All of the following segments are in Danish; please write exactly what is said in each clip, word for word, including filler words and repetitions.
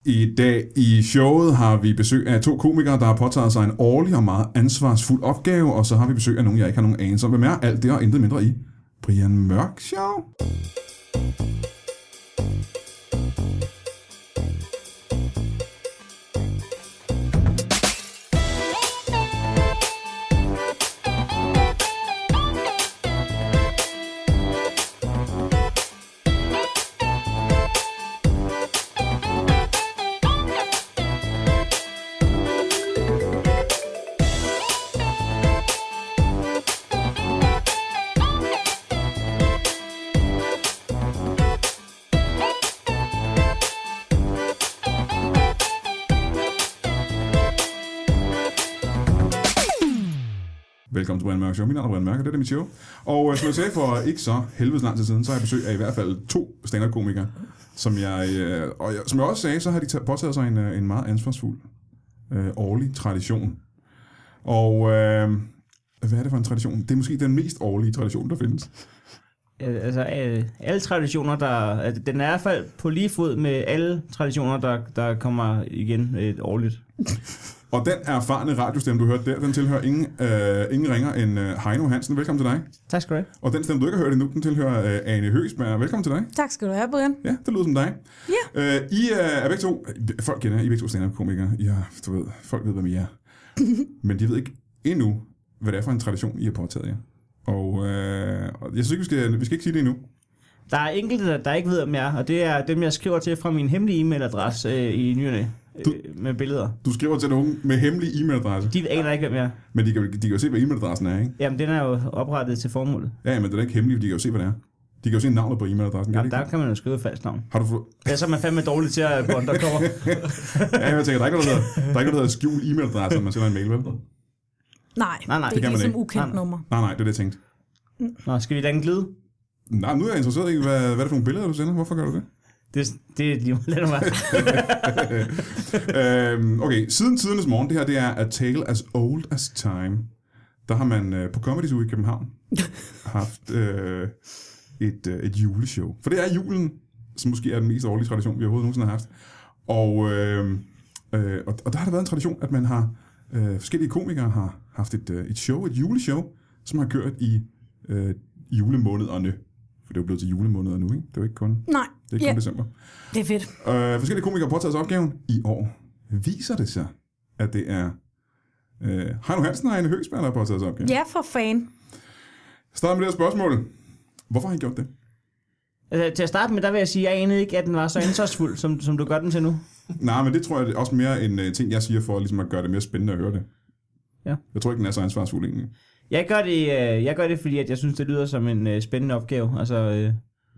I dag i showet har vi besøg af to komikere, der har påtaget sig en årlig og meget ansvarsfuld opgave, og så har vi besøg af nogen, jeg ikke har nogen anelse om. Hvem er alt det og intet mindre i Brian Mørk Show? Velkommen til Brian Mørk Show. Min navn er Brian Mørk, og det er mit show. Og som jeg sagde for ikke så helvedes lang tid siden, så har jeg besøg af i hvert fald to stand-up-komikere, som jeg, øh, og jeg, som jeg også sagde, så har de påtaget sig en, en meget ansvarsfuld øh, årlig tradition. Og øh, hvad er det for en tradition? Det er måske den mest årlige tradition, der findes. Altså alle traditioner, der, den er i hvert fald på lige fod med alle traditioner, der, der kommer igen et årligt. Og den erfarne radiostemme, du hørte der, den tilhører ingen, øh, ingen ringer end øh, Heino Hansen. Velkommen til dig. Tak skal du have. Og den stemme, du ikke har hørt endnu, den tilhører øh, Ane Høgsberg. Velkommen til dig. Tak skal du have, Brian. Ja, det lyder som dig. Ja. Øh, I øh, er begge to, folk kender, I er begge to stand-up-komikere. I har, du ved, folk ved, hvem I er. Men de ved ikke endnu, hvad det er for en tradition, I har påtaget jer. Og øh, jeg synes ikke, vi skal, vi skal ikke sige det endnu. Der er enkelte, der, der ikke ved, om jeg er, og det er dem, jeg skriver til fra min hemmelige e-mailadresse øh, i nyerne. Du, med billeder. Du skriver til nogen med hemmelig e-mailadresse? De aner ikke, hvem jeg er. Men de kan, de kan jo se, hvad e-mailadressen er, ikke? Jamen, den er jo oprettet til formålet. Ja, men den er ikke hemmelig, for de kan jo se, hvad det er. De kan jo se navnet på e-mailadressen. Ja, der kan man jo skrive falsk navn. Har du få... Ja, så er man fandme dårlig til at på undercover. Ja, jeg tænker, der er ikke noget, der hedder, der er ikke noget, der hedder skjul e-mailadresse, når man sender en mail, vel? Nej, nej, nej. Det er ligesom ukendt nummer. Nej, nej, det er det, jeg tænkte. Nå, skal vi lade den glide? Nej, nu er jeg interesseret i, hvad, hvad er det for nogle billeder, du sender? Hvorfor gør du det? Det, det er lige lidt mig. øhm, okay, siden tidernes morgen, det her det er A Tale as Old as Time. Der har man øh, på Comedy Zoo i København haft øh, et, øh, et juleshow. For det er julen, som måske er den mest årlige tradition, vi overhovedet nogensinde har haft. Og, øh, øh, og, og der har der været en tradition, at man har øh, forskellige komikere har haft et, øh, et show, et juleshow, som har kørt i øh, julemånederne. For det er jo blevet til julemåneder nu, ikke? Det er jo ikke kun, Nej. det er ikke ja. kun december. Det er fedt. Øh, forskellige komikere har påtaget sig opgaven. I år viser det sig, at det er øh, Heino Hansen og Ane Høgsberg, der har påtaget sig opgaven. Ja, for fan. Start med det her spørgsmål. Hvorfor har I gjort det? Altså, til at starte med, der vil jeg sige, at jeg anede ikke, at den var så ansvarsfuld, som, som du gør den til nu. Nej, men det tror jeg er også mere en uh, ting, jeg siger for ligesom at gøre det mere spændende at høre det. Ja. Jeg tror ikke, den er så ansvarsfuld egentlig. Jeg gør det, øh, jeg gør det fordi at jeg synes, det lyder som en øh, spændende opgave. Altså, øh,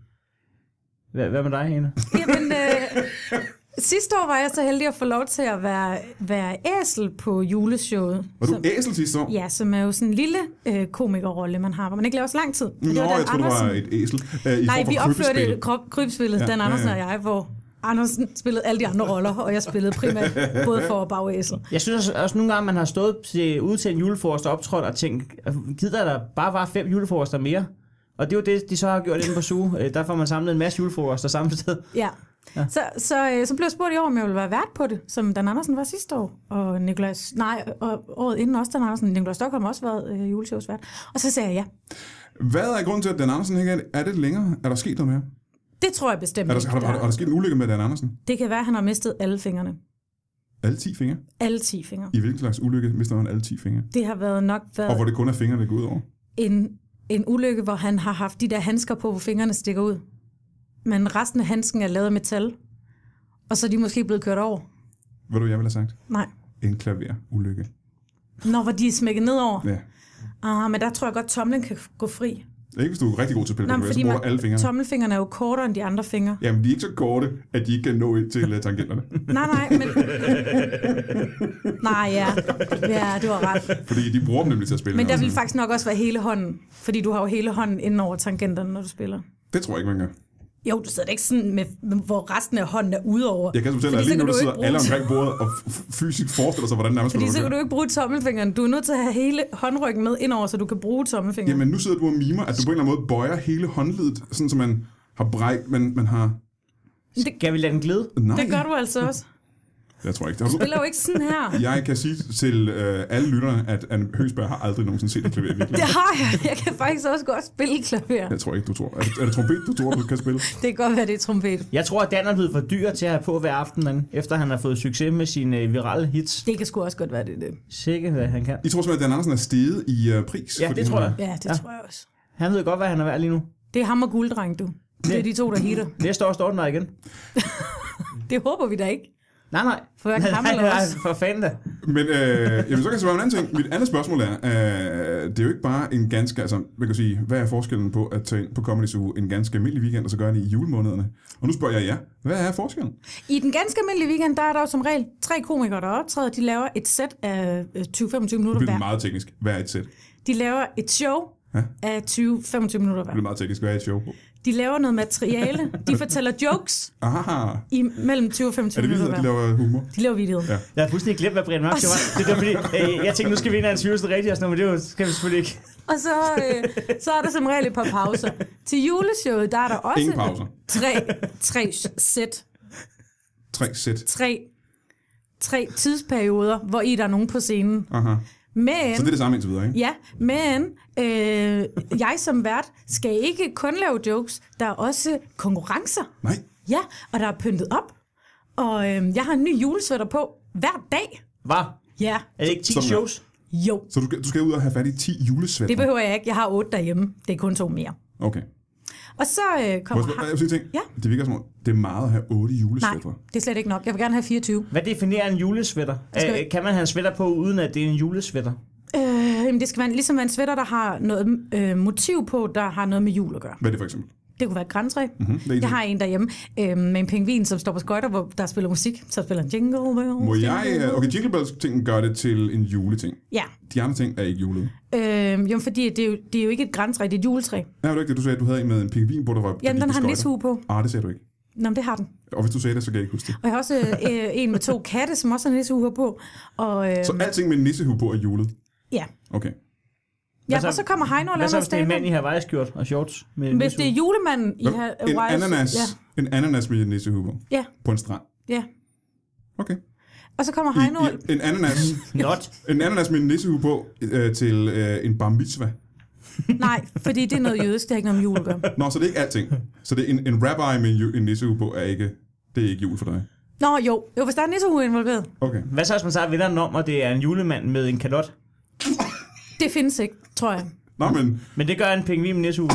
hvad, hvad med dig, Hane? Jamen, øh, sidste år var jeg så heldig at få lov til at være, være æsel på juleshowet. Var du som, æsel sidste år? Ja, som er jo sådan en lille øh, komikerrolle, man har, hvor man ikke laver så lang tid. Nå, jeg tror, du var et æsel. Uh, Nej, vi opførte krybspillet, ja, Dan Andersen ja, ja. og jeg, hvor Andersen spillede alle de andre roller, og jeg spillede primært både for og bagæsel. Jeg synes også nogle gange, man har stået til, ude til en julefrokost og optrådt og tænkt, gider der bare var fem julefrokoster mere? Og det er jo det, de så har gjort inde på Zoo. Der får man samlet en masse julefrokoster samme sted. Ja, ja. Så, så, så blev jeg spurgt i år, om jeg ville være vært på det, som Dan Andersen var sidste år. Og Nikolaj, nej, og året inden også Dan Andersen. Nikolaj Stockholm har også været øh, juleshowsvært. Og så sagde jeg ja. Hvad er grunden til, at Dan Andersen ikke er det længere? Er der sket noget mere? Det tror jeg bestemt er der, har, der, har, der, har der sket en ulykke med Dan Andersen? Det kan være, at han har mistet alle fingrene. Alle ti fingre? Alle ti fingre. I hvilken slags ulykke mister han alle ti fingre? Det har været nok været... Og hvor det kun er fingrene, der går ud over? En, en ulykke, hvor han har haft de der handsker på, hvor fingrene stikker ud. Men resten af handsken er lavet af metal. Og så er de måske blevet kørt over. Hvad du, jeg ville have sagt? Nej. En klaver-ulykke. Nå, hvor de er smækket nedover? Ja. Ah, men der tror jeg godt, tomlen kan gå fri. Ikke hvis du er rigtig god til at spille Nå, klaver, så bruger du alle fingrene. Tommelfingrene er jo kortere end de andre fingre. Jamen, de er ikke så korte, at de ikke kan nå ind til tangenterne. nej, nej, men... nej, ja. Ja, du har ret. Fordi de bruger dem nemlig til at spille. Men der vil faktisk nok også være hele hånden. Fordi du har jo hele hånden inden over tangenterne, når du spiller. Det tror jeg ikke, man gør. Jo, du sidder ikke sådan, med, hvor resten af hånden er udover. Jeg kan fortælle, at lige nu der sidder alle omkring bordet og fysisk forestiller sig, hvordan nærmest fordi så kan du ikke bruge tommelfingeren. Du er nødt til at have hele håndryggen med indover, så du kan bruge tommelfingeren. Jamen, nu sidder du og mimer, at du på en eller anden måde bøjer hele håndledet, sådan så man har bræk, man, man har... Det kan vi lade den glide? Nej. Det gør du altså også. Jeg tror ikke. Du spiller jo ikke sådan her. Jeg kan sige til øh, alle lytterne, at Anne Høgsberg har aldrig nogensinde set et klaver i Det virkeligheden. har jeg. Jeg kan faktisk også godt spille klaver. Jeg tror ikke, du tror. Er det, er det trompet, du tror, du kan spille? Det kan godt være, det er trompet. Jeg tror, at Dan er blevet for dyr til at have på hver aften, men efter han har fået succes med sine øh, virale hits. Det kan sgu også godt være, det er det. Sikkert, hvad han kan. I tror simpelthen, at Dan Andersen er steget i uh, pris? Ja, det tror jeg. Ja, det Ja. tror jeg også. Han ved godt, hvad han er værd lige nu. Det er ham og gulddreng, du. Det er de to, der hitter. Næste år står den der igen. Det håber vi da ikke. Nej, nej. For jeg kan nej, hamle nej, også. for fanden da. Men øh, jamen, så kan jeg svare en anden ting. Mit andet spørgsmål er, øh, det er jo ikke bare en ganske, altså, man kan sige, hvad er forskellen på at tage ind på Comedy Zoo en ganske almindelig weekend, og så gøre det i julemånederne? Og nu spørger jeg jer, hvad er forskellen? I den ganske almindelige weekend, der er der jo som regel tre komikere, der optræder. De laver et sæt af tyve til femogtyve Det minutter bliver hver. meget teknisk. Hvad er et sæt? De laver et show Ja. af tyve til femogtyve minutter Det hver. bliver meget teknisk. Hvad er et show på? De laver noget materiale. De fortæller jokes Aha. i mellem tyve og Er femogtyve det minutter vildt, at de hver. laver humor? De laver videoer. Ja. Jeg har fuldstændig glemt, hvad Brian Mørk det var. Det er fordi, øh, jeg tænkte, nu skal vi ind af en sygeste rigtigt, og sådan noget, men det skal vi selvfølgelig ikke. Og så, øh, så er der som regel et par pauser. Til juleshowet, der er der også Ingen pauser. tre, tre sæt, Tre sæt. tre, tre tidsperioder, hvor I der er nogen på scenen. Aha. Men, Så det er det samme indtil videre, ikke? ja, men øh, jeg som vært skal ikke kun lave jokes, der er også konkurrencer. Nej. Ja, og der er pyntet op. Og øh, jeg har en ny julesvætter på hver dag. Hvad? Ja, Er det ikke ti Som er- shows? jo. Så du, skal- du skal ud og have fat i ti julesvætter? Det behøver jeg ikke. Jeg har otte derhjemme. Det er kun to mere. Okay. Og så øh, Må jeg kommer... spørge- jeg vil sige ting? Ja. Det virker som om, det er meget at have otte Nej, julesvætter. det er slet ikke nok. Jeg vil gerne have fireogtyve. Hvad definerer en julesvætter? skal Øh, vi- kan man have en sweater på, uden at det er en julesvætter? Øh, jamen, det skal være, ligesom være en sweater, der har noget øh, motiv på, der har noget med jul at gøre. Hvad er det for eksempel? Det kunne være et grantræ. Mm-hmm. Det er en Jeg ting. har en derhjemme øh, med en pingvin, som står på skøjter, hvor der spiller musik. Så spiller en jingle bells. Må jeg... jingle øh, Okay, Jingle Bells-tingen gør det til en juleting. Ja, De andre ting er ikke julede. øh, jo, fordi det er jo, det er jo ikke et grantræ, det er et juletræ. Ja, var det ikke det, du sagde, at du havde en med en pingvin på, der var... Jamen, der den gik har på en nissehue på. skøjter? Ah, det sagde du ikke. Nå, men det har den. Og hvis du sagde det, så kan jeg ikke huske det. Og jeg har også øh, en med to katte, som også har nissehue på. Og, øh, Så alting med en nissehue på er julet? ja. Okay. Ja, så- og så kommer Heino og Hvad laver så, noget hvis det er en mand stand-up. i Hawaii-skjort og shorts? Med Hvis det er julemanden i Hvad? her En ananas, Ja, en ananas med en nissehue på? ja, På en strand? ja. Okay. Og så kommer I, Heino... i, en, ananas, Not. en ananas med en nissehue på øh, til øh, en bar mitzvah. Nej, fordi det er noget jødisk, det har ikke noget med jul at gøre. Nå, så det er ikke alting. Så det er en, en rabbi med en, ju- en nissehue på er ikke, det er ikke jul for dig. Nå, jo. Jo, hvis der er nissehue involveret. Okay. Hvad så, hvis man så vender den om, og det er en julemand med en kalot? Det findes ikke, tror jeg. Nå, men Men det gør en pingvin med nissehue.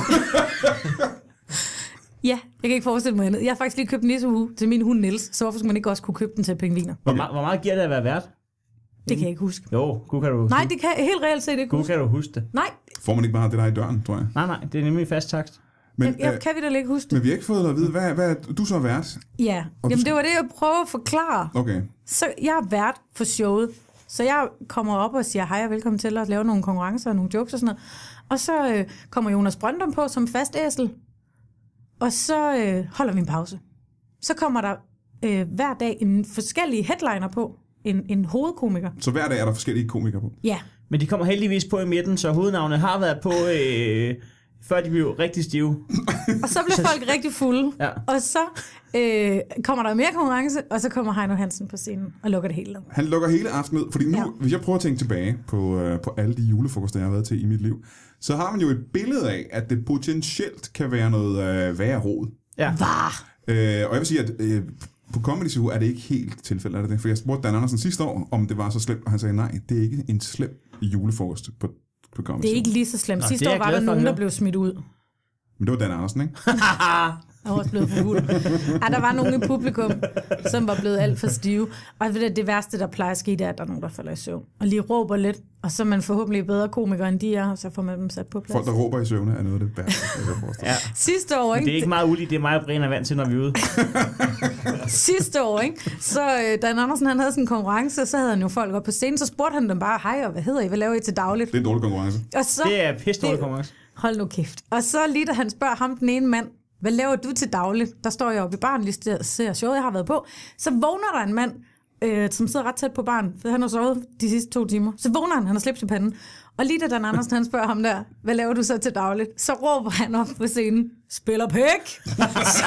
Ja, jeg kan ikke forestille mig andet. Jeg har faktisk lige købt en nissehue til min hund Niels, så hvorfor skulle man ikke også kunne købe den til pingviner? Hvor, meget, hvor meget giver det at være vært? Det kan jeg ikke huske. Jo, gud kan du, Nej, det kan jeg helt reelt set ikke gud huske. kan du huske det. Nej, får man ikke bare det der i døren, tror jeg. Nej, nej, det er nemlig fast takst. Men, jeg, jeg øh, kan vi da ikke huske det. men vi har ikke fået at vide, hvad, hvad er du så vært? Ja, Og du jamen skal- det var det, jeg prøvede at forklare. Okay. Så jeg er vært for showet. Så jeg kommer op og siger hej og velkommen til at lave nogle konkurrencer og nogle jokes og sådan noget. Og så øh, kommer Jonas Brøndum på som fast æsel. Og så øh, holder vi en pause. Så kommer der øh, hver dag en forskellige headliner på. En, en hovedkomiker. Så hver dag er der forskellige komikere på. Ja, Men de kommer heldigvis på i midten, så hovednavnet har været på, øh, før de blev rigtig stive. og så bliver folk rigtig fulde. Ja. Og så øh, kommer der mere konkurrence, og så kommer Heino Hansen på scenen og lukker det hele ned. Han lukker hele aftenen ned, fordi nu, Ja. ja. hvis jeg prøver at tænke tilbage på, øh, på alle de julefrokoster, jeg har været til i mit liv, så har man jo et billede af, at det potentielt kan være noget øh, værre rod. Ja. Var. Øh, og jeg vil sige, at øh, på Comedy Zoo er det ikke helt tilfældet, er det det? For jeg spurgte Dan Andersen sidste år, om det var så slemt, og han sagde, nej, det er ikke en slem julefrokost på, på Comedy Det er Zoo. ikke lige så slemt. Nå, Sidste det er år jeg var glad der for at nogen, der høre. blev smidt ud. Men det var Dan Andersen, ikke? Jeg var også blevet for fuld. Ja, der var nogen i publikum, som var blevet alt for stive. Og det, det værste, der plejer at ske, det er, at der er nogen, der falder i søvn. Og lige råber lidt, og så er man forhåbentlig bedre komiker, end de er, og så får man dem sat på plads. Folk, der råber i søvne, er noget af det værste, jeg kan forestille. Ja. Sidste år, Det ikke? er ikke meget uligt, det er mig og Brian er vant til, når vi er ude. Sidste år, ikke? Så øh, Dan Andersen, han havde sådan en konkurrence, så havde han jo folk op på scenen, så spurgte han dem bare, hej, og hvad hedder I? Hvad laver I til dagligt? Det er en dårlig konkurrence. Og så, Det er pisse dårlig konkurrence. hold nu kæft. Og så lige da han spørger ham, den ene mand, hvad laver du til dagligt? Der står jeg oppe i baren, lige ser- ser showet, jeg har været på. Så vågner der en mand øh, som sidder ret tæt på barn, for han har sovet de sidste to timer. Så vågner han, han har slips i panden. Og lige da Dan Andersen, han spørger ham der, hvad laver du så til dagligt? Så råber han op på scenen, spiller pæk! Så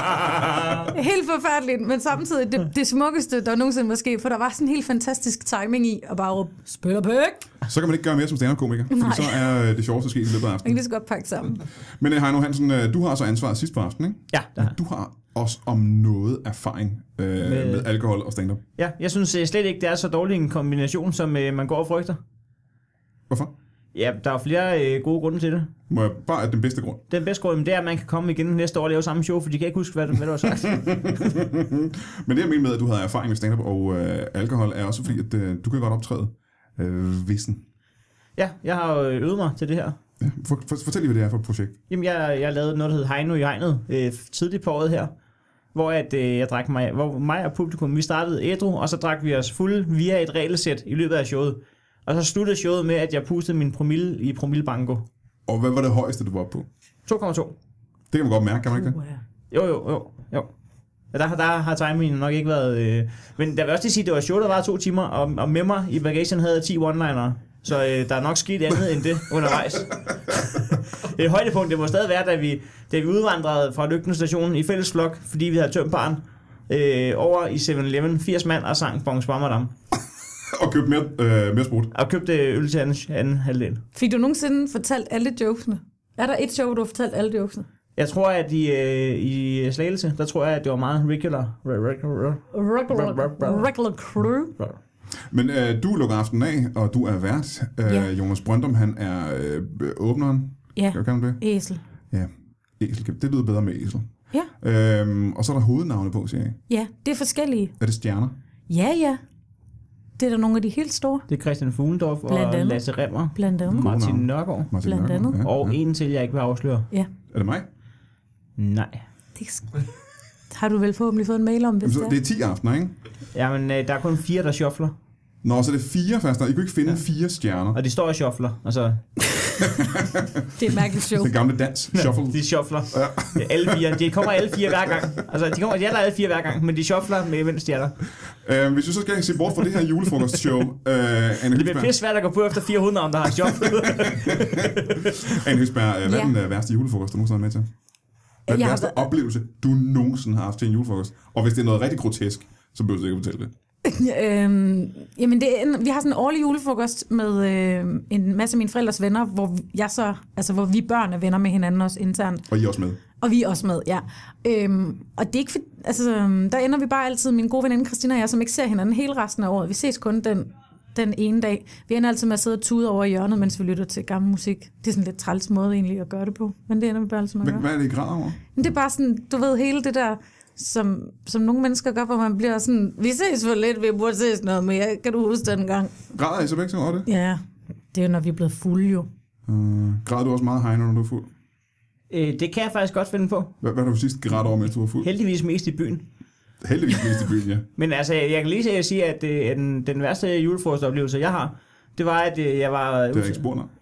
var helt forfærdeligt, men samtidig det, det smukkeste, der nogensinde var sket, for der var sådan en helt fantastisk timing i at bare råbe, spiller pæk! Så kan man ikke gøre mere som stand-up-komiker, for så er det sjoveste sket i løbet af Man aftenen. kan lige så godt pakke sammen. Men Heino Hansen, du har så ansvaret sidst på aftenen, ikke? Ja, det har Du har også om noget erfaring øh, med... med alkohol og stand-up. Ja, jeg synes øh, slet ikke, det er så dårlig en kombination, som øh, man går og frygter. Hvorfor? Ja, der er flere øh, gode grunde til det. Må jeg bare er den bedste grund? Den bedste grund, det er, at man kan komme igen næste år og lave samme show, for de kan ikke huske, hvad, hvad du har sagt. Men det jeg mener med, at du havde erfaring med stand-up og øh, alkohol, er også fordi, at øh, du kan godt optræde øh, vissen. Ja, jeg har jo øvet mig til det her. Ja, for, for, fortæl lige, hvad det er for et projekt. Jamen, jeg, jeg lavede noget, der hed Heino i hegnet øh, tidligt på året her, hvor at, øh, jeg drak mig, hvor mig og publikum, vi startede ædru, og så drak vi os fulde via et regelsæt i løbet af showet. Og så sluttede showet med, at jeg pustede min promille i promillebanko. Og hvad var det højeste, du var oppe på? to komma to. Det kan man godt mærke, kan man ikke det? Jo, jo, jo, jo. Ja, der, der har timingen nok ikke været... Øh... Men der vil også lige sige, at det var show, der var to timer, og, og med mig i bagagen havde jeg ti one-linere. Så øh, der er nok sket andet end det undervejs. Det højdepunkt, det må stadig være, da vi, da vi udvandrede fra Lygten Station i fælles flok, fordi vi havde tømt baren, øh, over i seven eleven, firs mand og sang Bongs Bammerdam. Og købte mere, øh, mere sprut. Og købte øl til anden, anden halvdel. Fik du nogensinde fortalt alle jokesene? Er der et show, hvor du har fortalt alle jokesene? Jeg tror, at i, øh, i Slagelse, der tror jeg, at det var meget regular. Regular, Regular, regular crew. Men øh, du lukker aftenen af, og du er vært. Øh, Ja. Jonas Brøndum, han er øh, åbneren. Ja, Kan man det? æsel. Ja, æsel. Det lyder bedre med æsel. Ja. Øhm, og så er der hovednavne på, siger jeg. Ja, det er forskellige. Er det stjerner? Ja, ja. Det er der nogle af de helt store. Det er Christian Fuglendorf og Blandt andet. Lasse Remmer. Blandt andet. Martin navn. Nørgaard. Martin Blandt Nørgaard, andet. Ja, Og ja. en til, jeg ikke vil afsløre. Ja. Er det mig? Nej. Det er... Har du vel forhåbentlig fået en mail om, hvis Jamen, så, det er ti aftener, ikke? Jamen, øh, der er kun fire, der shuffler. Nå, så det er fire faktisk. I kunne ikke finde ja. fire stjerner. Og de står og shuffler. Altså, Det er et mærkeligt show. Den gamle dans. Shuffle. de shuffler. Ja. Alle fire. De kommer alle fire hver gang. Altså, de kommer de er der alle fire hver gang, men de shuffler med mens de er der. Øh, hvis du så skal se bort fra det her julefrokostshow, øh, Anne Det bliver Høgsberg, pisse svært at gå på efter fire hundrede, om der har shufflet. Anne Høgsberg, øh, hvad er Ja. den øh, værste julefrokost, du nogensinde har med til? Hvad er den Jeg har værste været- oplevelse, du nogensinde har haft til en julefrokost? Og hvis det er noget rigtig grotesk, så behøver du ikke at fortælle det. øhm, jamen, det er en, vi har sådan en årlig julefrokost med øh, en masse af mine forældres venner, hvor jeg så, altså hvor vi børn er venner med hinanden også internt. Og I er også med. Og vi er også med, ja. Øhm, og det er ikke for, altså, øhm, der ender vi bare altid, min gode veninde Christina og jeg, som ikke ser hinanden hele resten af året. Vi ses kun den, den ene dag. Vi ender altid med at sidde og tude over i hjørnet, mens vi lytter til gammel musik. Det er sådan en lidt træls måde egentlig at gøre det på, men det ender vi bare altid med at Hvad, gøre. hvad er det, I græder over? Men det er bare sådan, du ved, hele det der, som, som nogle mennesker gør, hvor man bliver sådan, vi ses for lidt, vi burde ses noget mere. Kan du huske den gang? Græder I så begge over det? Ja, det er jo, når vi er blevet fulde jo. Uh, græder du også meget, Heino, når du er fuld? øh, det kan jeg faktisk godt finde på. Hvad, hvad har du sidst grædt over, mens du var fuld? Heldigvis mest i byen. Heldigvis mest i byen, ja. Men altså, jeg kan lige sige, at øh, den, den værste julefrokostoplevelse, jeg har, det var, at øh, jeg var... Det har jeg ikke spurgt om.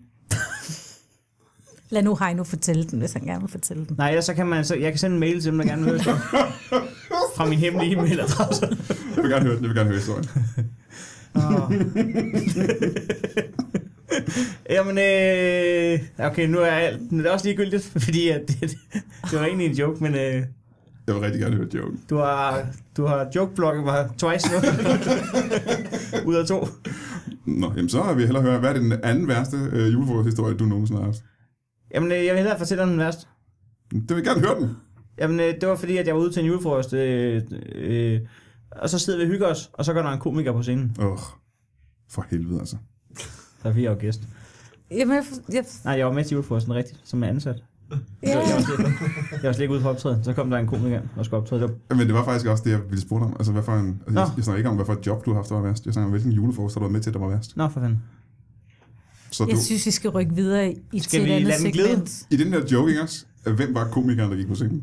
Lad nu Heino fortælle den, hvis han gerne vil fortælle den. Nej, så kan man, så jeg kan sende en mail til dem, der gerne vil høre det. Fra min hemmelige e-mailadresse. Jeg vil gerne høre den. Jeg vil gerne høre historien. Oh. Jamen, øh, okay, nu er alt. Det er også ligegyldigt, fordi at det, det var egentlig en joke, men øh, Jeg vil rigtig gerne høre joken. du har, du har joke-blogget mig twice nu. Ud af to. Nå, jamen så vil jeg hellere høre, hvad er den anden værste øh, julefrokosthistorie, du nogensinde har haft? Jamen, øh, jeg vil hellere fortælle om den værste. Det vil jeg gerne høre den. Jamen, øh, det var fordi, at jeg var ude til en julefrokost, øh, øh, og så sidder vi og hygger os, og så går der en komiker på scenen. Åh, oh, for helvede altså. Der er fire gæst. Jamen, jeg, jeg, Nej, jeg var med til julefrokosten rigtigt, som er ansat. ja. Jeg, jeg, var slet, jeg var slet ikke ude på optræden. Så kom der en komiker og skulle optræde. Det var, Men det var faktisk også det, jeg ville spørge om. Altså, hvad for en, altså, jeg, Nå. jeg snakker ikke om, hvad for et job du har haft, der var værst. Jeg snakker om, hvilken julefrokost du har været med til, der var værst. nå, for fanden. Så du, jeg synes, vi skal rykke videre i, i Skal til et vi andet lade den glide? segment. i den der joke, ikke også? Hvem var komikeren, der gik på scenen?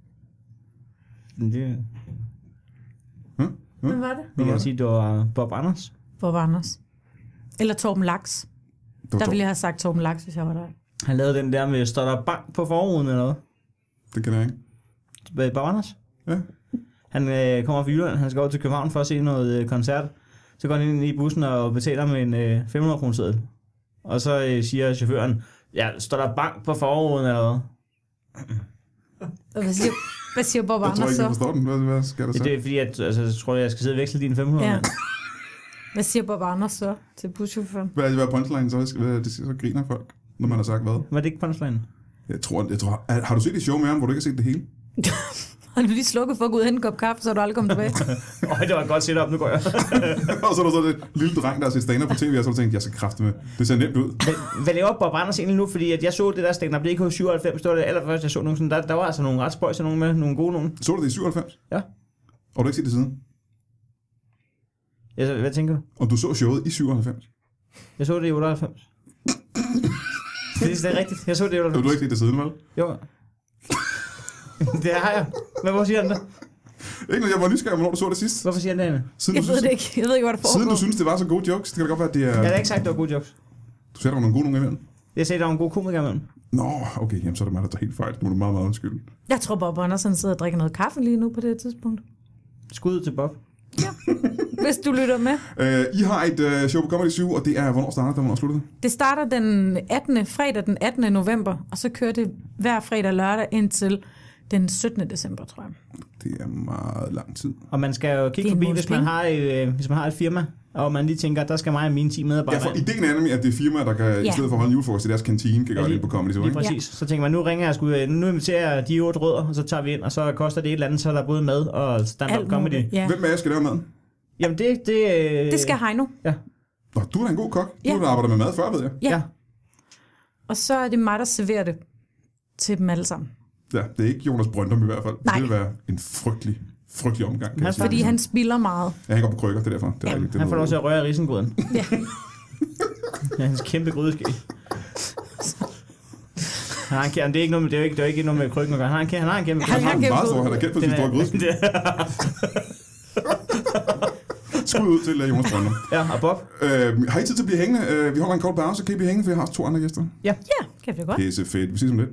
Det, Huh? Hvem var det? vi kan sige, det var Bob Anders. Bob Anders. Eller Torben Laks. Det var Der Torben. ville jeg have sagt Torben Laks, hvis jeg var der. Han lavede den der med, står der bank på forruden eller noget? Det kender jeg ikke. Bob Anders? Ja. Han øh, kommer fra Jylland, han skal over til København for at se noget øh, koncert. Så går han ind i bussen og betaler med en øh, fem hundrede kroner seddel. Og så øh, siger chaufføren, ja, står der bank på forruden eller hvad? Hvad siger, hvad siger Bob Jeg tror Anders ikke, jeg så? forstår den. Hvad, hvad skal der så? Det er fordi, at, altså, jeg tror, jeg skal sidde og veksle dine fem hundrede. Ja. Hvad siger Bob Anders så til buschaufføren? Hvad, hvad er punchline så? Hvad, det siger, så griner folk, når man har sagt hvad? Var det ikke punchline? Jeg tror, jeg tror, har du set et show med ham, hvor du ikke har set det hele? Har du lige slukket for at gå ud og hente en kop kaffe, så er du aldrig kommet tilbage? Øj, det var et godt setup, nu går jeg. Og så er der så det lille dreng, der har set stand-up på tv, og så har du tænkt, jeg skal kræfte med. Det ser nemt ud. Hvad, hvad laver Bob Anders egentlig nu? Fordi at jeg så det der stand-up, det er ikke syvoghalvfems, det var det allerførste, jeg så nogen sådan. Der, der var altså nogle ret spøjse nogen med, nogle gode nogen. Så du det i syvoghalvfems? Ja. Og du har ikke set det siden? Jeg, hvad tænker du? Og du så showet i syvoghalvfems? Jeg så det i otteoghalvfems. det, det er rigtigt, jeg så det i Du otteoghalvfems. har ikke set det siden, vel? Jo. det har jeg. Men hvorfor siger han det? Ikke når jeg var nysgerrig, hvornår du så det sidst. Hvorfor siger han det, Anne? Siden Jeg du ved synes, det ikke. Jeg ved ikke, hvad der foregår. Siden du synes, det var så gode jokes, det kan da godt være, at det er... Jeg har ikke sagt, at det var gode jokes. Du sætter nogle gode nogle imellem. Jeg sagde, at der var en god komiker imellem. Nå, okay, jamen så er det mig, der tager helt fejl. Det må du meget, meget undskylde. Jeg tror, Bob Andersen sidder og drikker noget kaffe lige nu på det tidspunkt. Skud til Bob. Hvis du lytter med. Uh, I har et uh, show på Comedy syv, og det er, hvornår starter det, og hvornår slutter det? Det starter den attende fredag den attende november, og så kører det hver fredag og lørdag indtil den syttende december, tror jeg. Det er meget lang tid. Og man skal jo Det kigge er en forbi, måneds hvis man, penge. har et, øh, hvis man har et firma, og man lige tænker, der skal mig og mine ti Ja, medarbejdere. for ideen er nemlig, at det er firmaer, der kan, ja. i Ja. stedet for at holde en julefrokost i deres kantine, kan gøre lige- det på Comedy syv, Lige ikke? præcis. Så tænker man, nu ringer jeg sgu, nu inviterer jeg de otte rødder, og så tager vi ind, og så koster det et eller andet, så er der både mad og stand-up Alt comedy. muligt. Ja. Hvem af jer skal lave maden? Jamen det... Det, øh, Det skal Heino. Nå, du er da en god kok. Du Ja. har da arbejdet med mad før, ved jeg. Ja. Ja. Og så er det mig, der serverer det til dem alle sammen. Ja, det er ikke Jonas Brøndum i hvert fald. Nej. Det vil være en frygtelig, frygtelig omgang. kan Han jeg sige. Fordi han spilder meget. Ja, han går på krykker, det er derfor. Det er Ja, rigtigt. Det er Han får lov noget- til at røre risengryden. Ja. Ja, hans kæmpe grydeskæg. Han har en kæmpe, det er ikke noget med, det er jo ikke, det er ikke noget med krykken at gøre. Han har en kæmpe, han har en kæmpe. Han har en kæmpe meget gryd. stor, han er kendt for sin Den store er- grydeskæg. Skud ud til uh, Jonas Brøndum. Ja, og Bob. Uh, har I tid til at blive hængende? Uh, vi holder en kort pause, kan I blive hængende, for jeg har to andre gæster. Ja, kan det godt. Pisse fedt. Vi ses om lidt.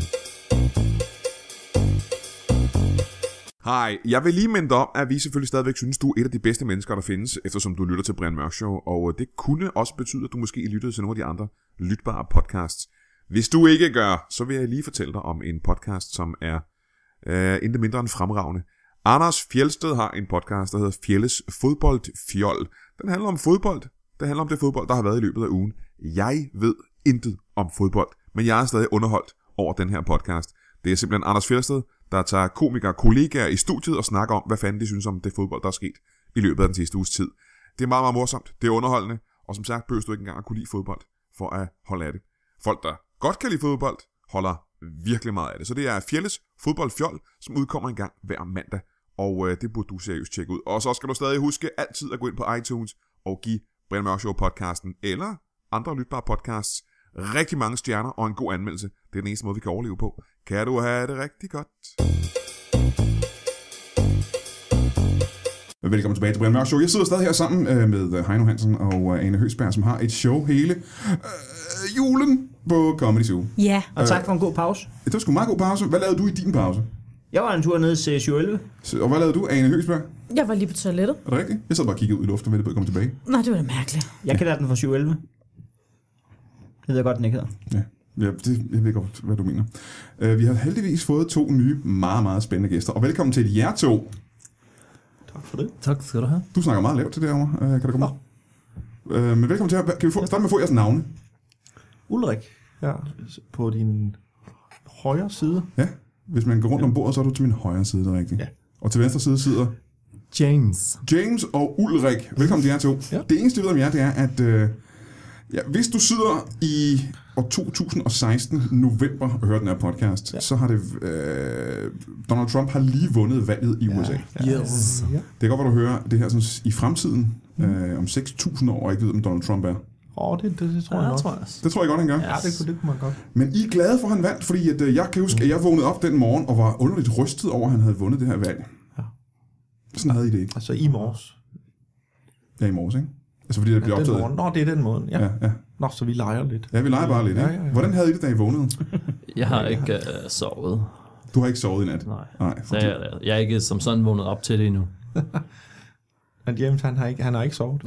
Hej, jeg vil lige minde dig om, at vi selvfølgelig stadigvæk synes, du er et af de bedste mennesker, der findes, eftersom du lytter til Brian Mørk Show, og det kunne også betyde, at du måske lyttede til nogle af de andre lytbare podcasts. Hvis du ikke gør, så vil jeg lige fortælle dig om en podcast, som er øh, intet mindre end fremragende. Anders Fjelsted har en podcast, der hedder Fjelles Fodboldfjold. Den handler om fodbold. Det handler om det fodbold, der har været i løbet af ugen. Jeg ved intet om fodbold, men jeg er stadig underholdt over den her podcast. Det er simpelthen Anders Fjelsted, der tager komikere og kollegaer i studiet og snakker om, hvad fanden de synes om det fodbold, der er sket i løbet af den sidste uges tid. Det er meget, meget morsomt, det er underholdende, og som sagt, behøver du ikke engang at kunne lide fodbold for at holde af det. Folk, der godt kan lide fodbold, holder virkelig meget af det. Så det er Fjelles Fodboldfjold, som udkommer en gang hver mandag, og øh, det burde du seriøst tjekke ud. Og så skal du stadig huske altid at gå ind på iTunes og give Brian Mørk Show podcasten, eller andre lytbare podcasts, rigtig mange stjerner og en god anmeldelse. Det er den eneste måde, vi kan overleve på. Kan du have det rigtig godt? Velkommen tilbage til Brian Mørk Show. Jeg sidder stadig her sammen øh, med Heino Hansen og øh, Ane Høgsberg, som har et show hele øh, julen på Comedy Zoo. Ja. Og tak for en god pause. Det var sgu en meget god pause. Hvad lavede du i din pause? Jeg var en tur ned til syv elleve. Så- Og hvad lavede du, Ane Høgsberg? Jeg var lige på toilettet. Er det rigtigt? Jeg sad bare og kiggede ud i luften og ventede på at komme tilbage. Nå, det var da mærkeligt. Jeg kender den fra syv elleve. Det ved jeg godt, den ikke hedder. Ja, ja det, jeg ved godt, hvad du mener. Uh, vi har heldigvis fået to nye, meget, meget spændende gæster. Og velkommen til jer to. Tak for det. Tak skal du have. Du snakker meget lavt til det herovre. Uh, kan du komme op? Uh, men velkommen til jer. Kan vi få, starte med at få jeres navne? Ulrik, her på din højre side. Ja. Hvis man går rundt om bordet, så er du til min højre side, det er rigtigt. Ja. Og til venstre side sidder James. James og Ulrik. Velkommen til jer to. Ja. Det eneste, jeg ved om jer, det er, at øh, ja, hvis du sidder i år to tusind og seksten, november, og hører den her podcast, ja. så har det... Øh, Donald Trump har lige vundet valget i U S A. Ja. Yes. Ja. Det kan godt være, du hører det her sådan, i fremtiden, mm. øh, om seks tusind år, og ikke ved, om Donald Trump er. Åh, oh, det, det, det tror Ja, jeg det nok. tror jeg også. Det tror jeg godt, han gør. Ja, det kunne, det kunne man godt. Men I er glade for, at han vandt, fordi at, øh, jeg kan huske, at jeg vågnede op den morgen og var underligt rystet over, at han havde vundet det her valg. Ja. Sådan havde I det ikke. Altså i morges. Ja, i morges, ikke? Altså fordi det Ja, bliver den optaget. morgen. Nå, det er den måde. Ja. Ja, ja. Nå, så vi leger lidt. Ja, vi leger bare lidt, ikke? Ja, ja, ja. Hvordan havde I det, da I vågnede? Jeg har ikke uh, sovet. Du har ikke sovet i nat? Nej. Nej, Så jeg, jeg er ikke som sådan vågnet op til det endnu. Men James, han har ikke, han har ikke sovet. Nej.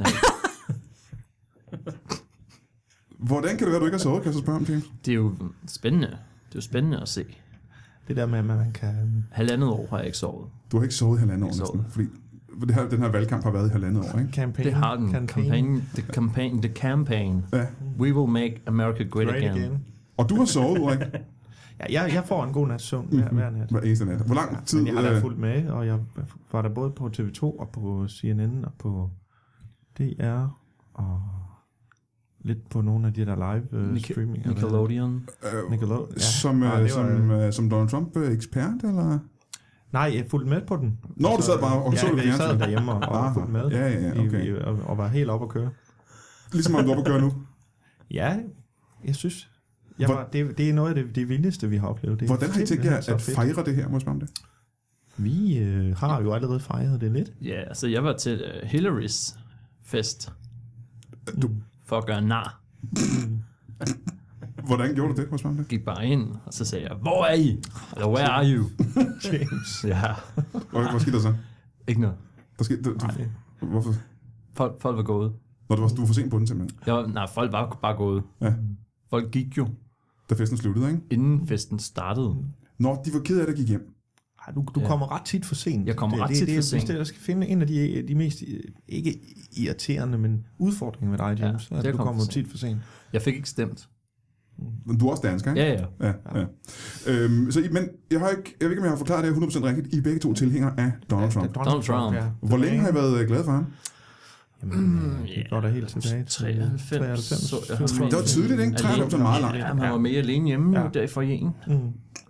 Hvordan kan det være, at du ikke har sovet, kan jeg så spørge om, James? Det er jo spændende. Det er jo spændende at se. Det der med, at man kan... Halvandet år har jeg ikke sovet. Du har ikke sovet i halvandet år Ikke næsten, fordi det her, den her valgkamp har været i halvandet år, ikke? Campaign, Det har den. Campaign, the campaign, the campaign. Ja. We will make America great, Great again. again. Og du har sovet, Ulrik, Ja, jeg, jeg får en god nats søvn hver, hver nat. hver eneste nat. Hvor lang tid... Men jeg har da øh, fulgt med, og jeg var der både på T V to og på C N N og på D R og lidt på nogle af de der live uh, Nic- streaming. Nickelodeon. øh, Nickelodeon. Ja. Som, Ah, øh, det var- som, øh, som Donald Trump-ekspert, eller? Nej, jeg fulgte med på den. Nå, du sad bare og ja, så det på jeg sad fjernsyn. derhjemme og, og Aha. fulgte med. Ja, ja, ja, okay. I, i, og, og var helt oppe at køre. Ligesom om du er oppe at køre nu. Ja, jeg synes... Jeg Hvor- var, det, det er noget af det, det vildeste, vi har oplevet. Det er Hvordan har I tænkt jer simpelthen at så fedt. fejre det her, må jeg spørge om det? Vi øh, har jo allerede fejret det lidt. Ja, altså jeg var til uh, Hillarys fest. Du- For at gøre nar. Hvordan gjorde du det, må jeg spørge om det? Gik bare ind, og så sagde jeg, hvor er I? Eller where are you? James. Ja, Hvad, hvad skete der så? ikke noget. Der skete, du, Nej. du, hvorfor? Folk, folk var gået. Når du var, du var for sent på den simpelthen, Jeg var, nej, folk var bare gået. Ja. Folk gik jo, da festen sluttede, ikke? inden festen startede. Når de var ked af det, gik hjem. Ej, du, du Ja. kommer ret tit for sent. Jeg kommer det, ret det, tit det, for det, sent. Hvis jeg skal finde en af de, de mest, øh, ikke irriterende, men udfordringer med dig, James, Ja, ja, det at er du kommet kommer for tit for sent. Jeg fik ikke stemt. Men du er også dansker, ikke? Ja, ja. Ja, ja. Øhm, så, I- men jeg, har ikke, jeg ved ikke, om jeg har forklaret det her hundrede procent rigtigt. I er begge to tilhængere af Donald Trump. Donald Trump. Ja. Hvor længe har I været øh, glade for ham? Jamen, øh, Ja. det går da helt tilbage til treoghalvfems, treoghalvfems. så jeg ham Det var tidligt, ikke? treoghalvfems er meget langt. Ja, han var med alene hjemme Ja. jo, der i forjen. Mm.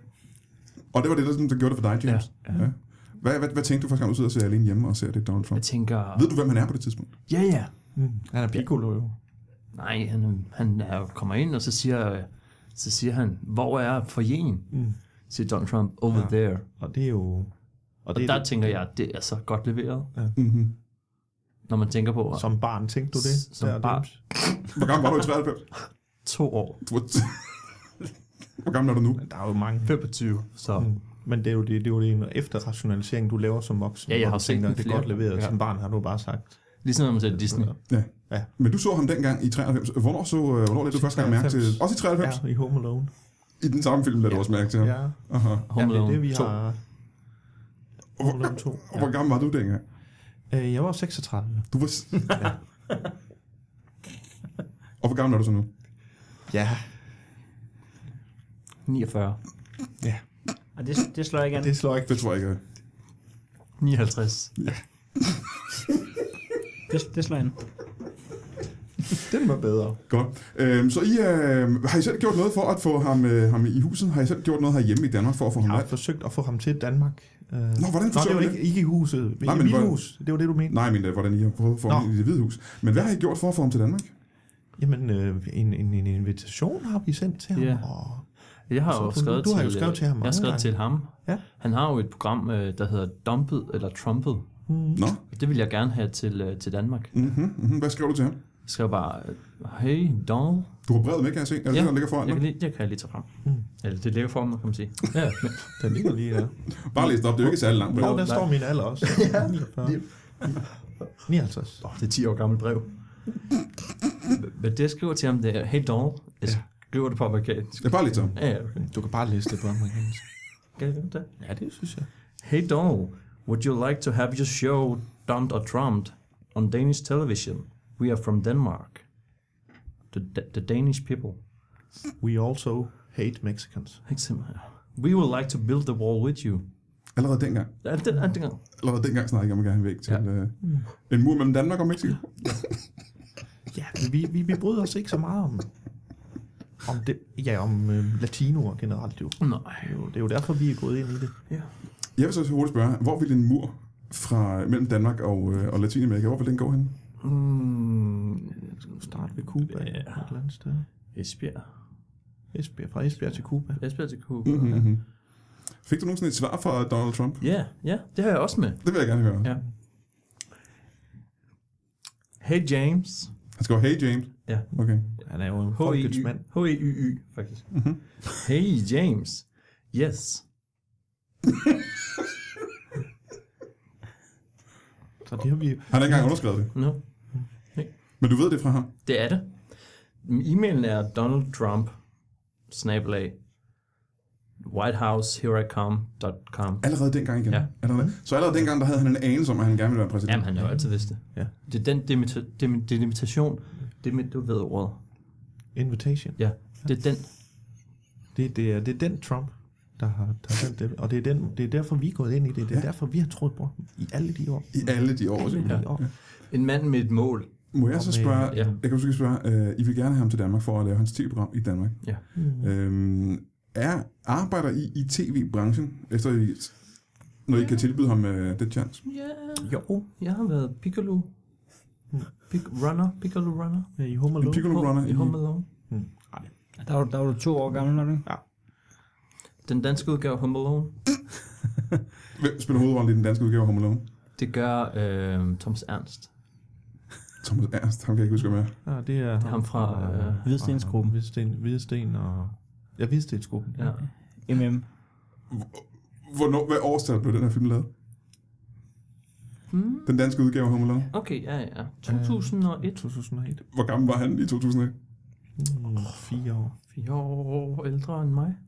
Og det var det, der, sådan, der gjorde det for dig, James. Ja. Ja. Hvad, hvad, hvad tænkte du første gang, du sidder og ser alene hjemme og ser det Donald Trump? Jeg tænker, Ved du, hvem han er på det tidspunkt? ja, ja. Mm. Han er piccolo jo. Nej, han, han er, kommer ind, og så siger, så siger han, hvor er forjen? Mm. Siger Donald Trump, over Ja. there. Og det er jo... Og, Og det er der det, tænker jeg, det er så godt leveret, Mm-hmm. når man tænker på, at som barn tænkte du det? Som der, barn. James? Hvor gammel var du i treoghalvfems? to år, Du var Hvor gammel er du nu? Men der er jo mange. femogtyve, så Mm. Men det er jo det, det, er jo det en efterrationalisering, du laver som voksen. Ja, jeg hvor har du set tænker, den det er flere godt leveret. gange. Som barn har du bare sagt. ligesom når man ser Disney. Ja. Ja. Men du så ham dengang i treoghalvfems. Hvornår, så, øh, hvornår lagde du første gang mærke til det? Også i treoghalvfems? Ja, i Home Alone. I den samme film lagde du Ja. også mærke til ham? Ja, Aha. Home ja det er Alone det, vi to. har... Home Alone to. Og hvor gammel var du dengang? Øh, jeg var seksogtredive. Du var... s- Og hvor gammel er du så nu? Ja. niogfyrre, Og det, det slår ikke an. Det slår ikke. Det tror jeg ikke. nioghalvtreds. Det, det slår an. Den var bedre. Godt. Øhm, så I, øh, har I selv gjort noget for at få ham, øh, ham i huset? Har I selv gjort noget herhjemme i Danmark for at få ham Jeg har valgt? forsøgt at få ham til Danmark. Øh, Nå, hvordan Nå, det forsøger var du ikke, ikke i huset. Men Nej, i men mit hvordan- hus. Det var det, du mente. Nej, men øh, hvordan I har prøvet at få Nå. ham i det hvide hus. Men hvad har I gjort for at få ham til Danmark? Jamen, øh, en, en, en invitation har vi sendt til ham. Ja. Og Jeg har Så jo du- skrevet du har jo til, skrevet til ham Jeg har mange skrevet gange. til ham. Ja. Han har jo et program, øh, der hedder Dumpet eller Trumpet. Nå? Det vil jeg gerne have til, øh, til Danmark. Mm-hmm, mm-hmm. Hvad skrev du til ham? Jeg skrev bare, hey Donald. Du har brevet med, kan jeg se. Er det Ja, det, der ligger foran Jeg kan dig? lige, det kan jeg lige tage frem. Mm. Eller det ligger foran mig, kan man sige. Ja, men, den ligger lige der. Bare læs det op, det er jo ikke særlig langt brev. Og der står min alder også. niogfyrre. nioghalvtreds. oh, det er ti år gammelt brev. Men det jeg skriver til ham, det er, hey Donald. Jeg skriver det på amerikansk. Det er bare lidt så. Ja, ja, okay. Du kan bare læse det på amerikansk. Kan jeg gøre det? Ja, det synes jeg. Hey Donald, would you like to have your show Dumped or Trumped on Danish television? We are from Denmark. The, the Danish people. We also hate Mexicans. Ikke simpelthen. We would like to build the wall with you. Allerede dengang. Ja, det er det gang. Allerede dengang snakkede jeg om at gerne væk til Ja. øh, en mur mellem Danmark og Mexico. Ja, vi, vi, vi bryder os ikke så meget om, om, det, ja, om øh, latinoer generelt jo. Nej. Det er jo. Det er jo derfor, vi er gået ind i det. Ja. Jeg vil så hurtigt spørge, hvor vil en mur fra mellem Danmark og, øh, og Latinamerika, hvor vil den gå hen? Mm, Start ved Cuba Ja. ja. et eller andet sted. Esbjerg. Esbjerg, fra Esbjerg til Cuba. Esbjerg til Cuba. Mm-hmm. Mm-hmm. Fik du nogensinde et svar fra Donald Trump? Ja, ja, det har jeg også med. Det vil jeg gerne høre. Ja. Hey James. Han skal jo, hey James. Ja. Okay. Han er jo en folkets mand. H E Y Y, faktisk. Mm-hmm. Hey James. Yes. Og det har vi... Han har ikke engang underskrevet det. No. Men du ved det fra ham? Det er det. E-mailen er Donald Trump, snabelag, whitehouse here I come dot com. Allerede dengang igen? Ja. Allerede. Så allerede dengang, der havde han en anelse om, at han gerne ville være præsident? Jamen, han har jo altid vidst det. Ja. Det er den demita- dem- delimitation, det med, du ved ordet. Invitation. Ja, det er den. Det, det, er, det er den Trump, der har taget den. Og det er, den, det er derfor, vi er gået ind i det. Det er ja. derfor, vi har troet på ham i alle de år. I alle de år. Alle de år. En mand med et mål. Må jeg så spørge, Ja. jeg kan måske spørge, øh, I vil gerne have ham til Danmark for at lave hans tv-program i Danmark. Ja. Mm. Øhm, er, arbejder I i tv-branchen, efter I, når I kan tilbyde ham øh, det chance? Ja. Jo. Jeg har været Piccolo. Pic- runner. Piccolo runner. Ja, i Home En Alone. Piccolo Runner I i... Home Alone. Der var, der var du to år gammel, når du ikke? Den danske udgave af Home Alone. Hvem spiller hovedrollen i den danske udgave af Home Alone? Det gør øh, Thomas Ernst. Thomas Ernst, ham kan jeg ikke huske, hvad med. Ja, det er, Det er ham fra øh, Hvidstensgruppen. Hvidsten, Hvidsten og... Ja, Hvidstensgruppen. ja. M M. Hvornår, hvad årstal blev den her film lavet? Hmm. Den danske udgave af Home Alone? Okay, ja, ja. to tusind og et. to tusind og et. Hvor gammel var han i to tusind og et? Mm, fire år. Fire år ældre end mig.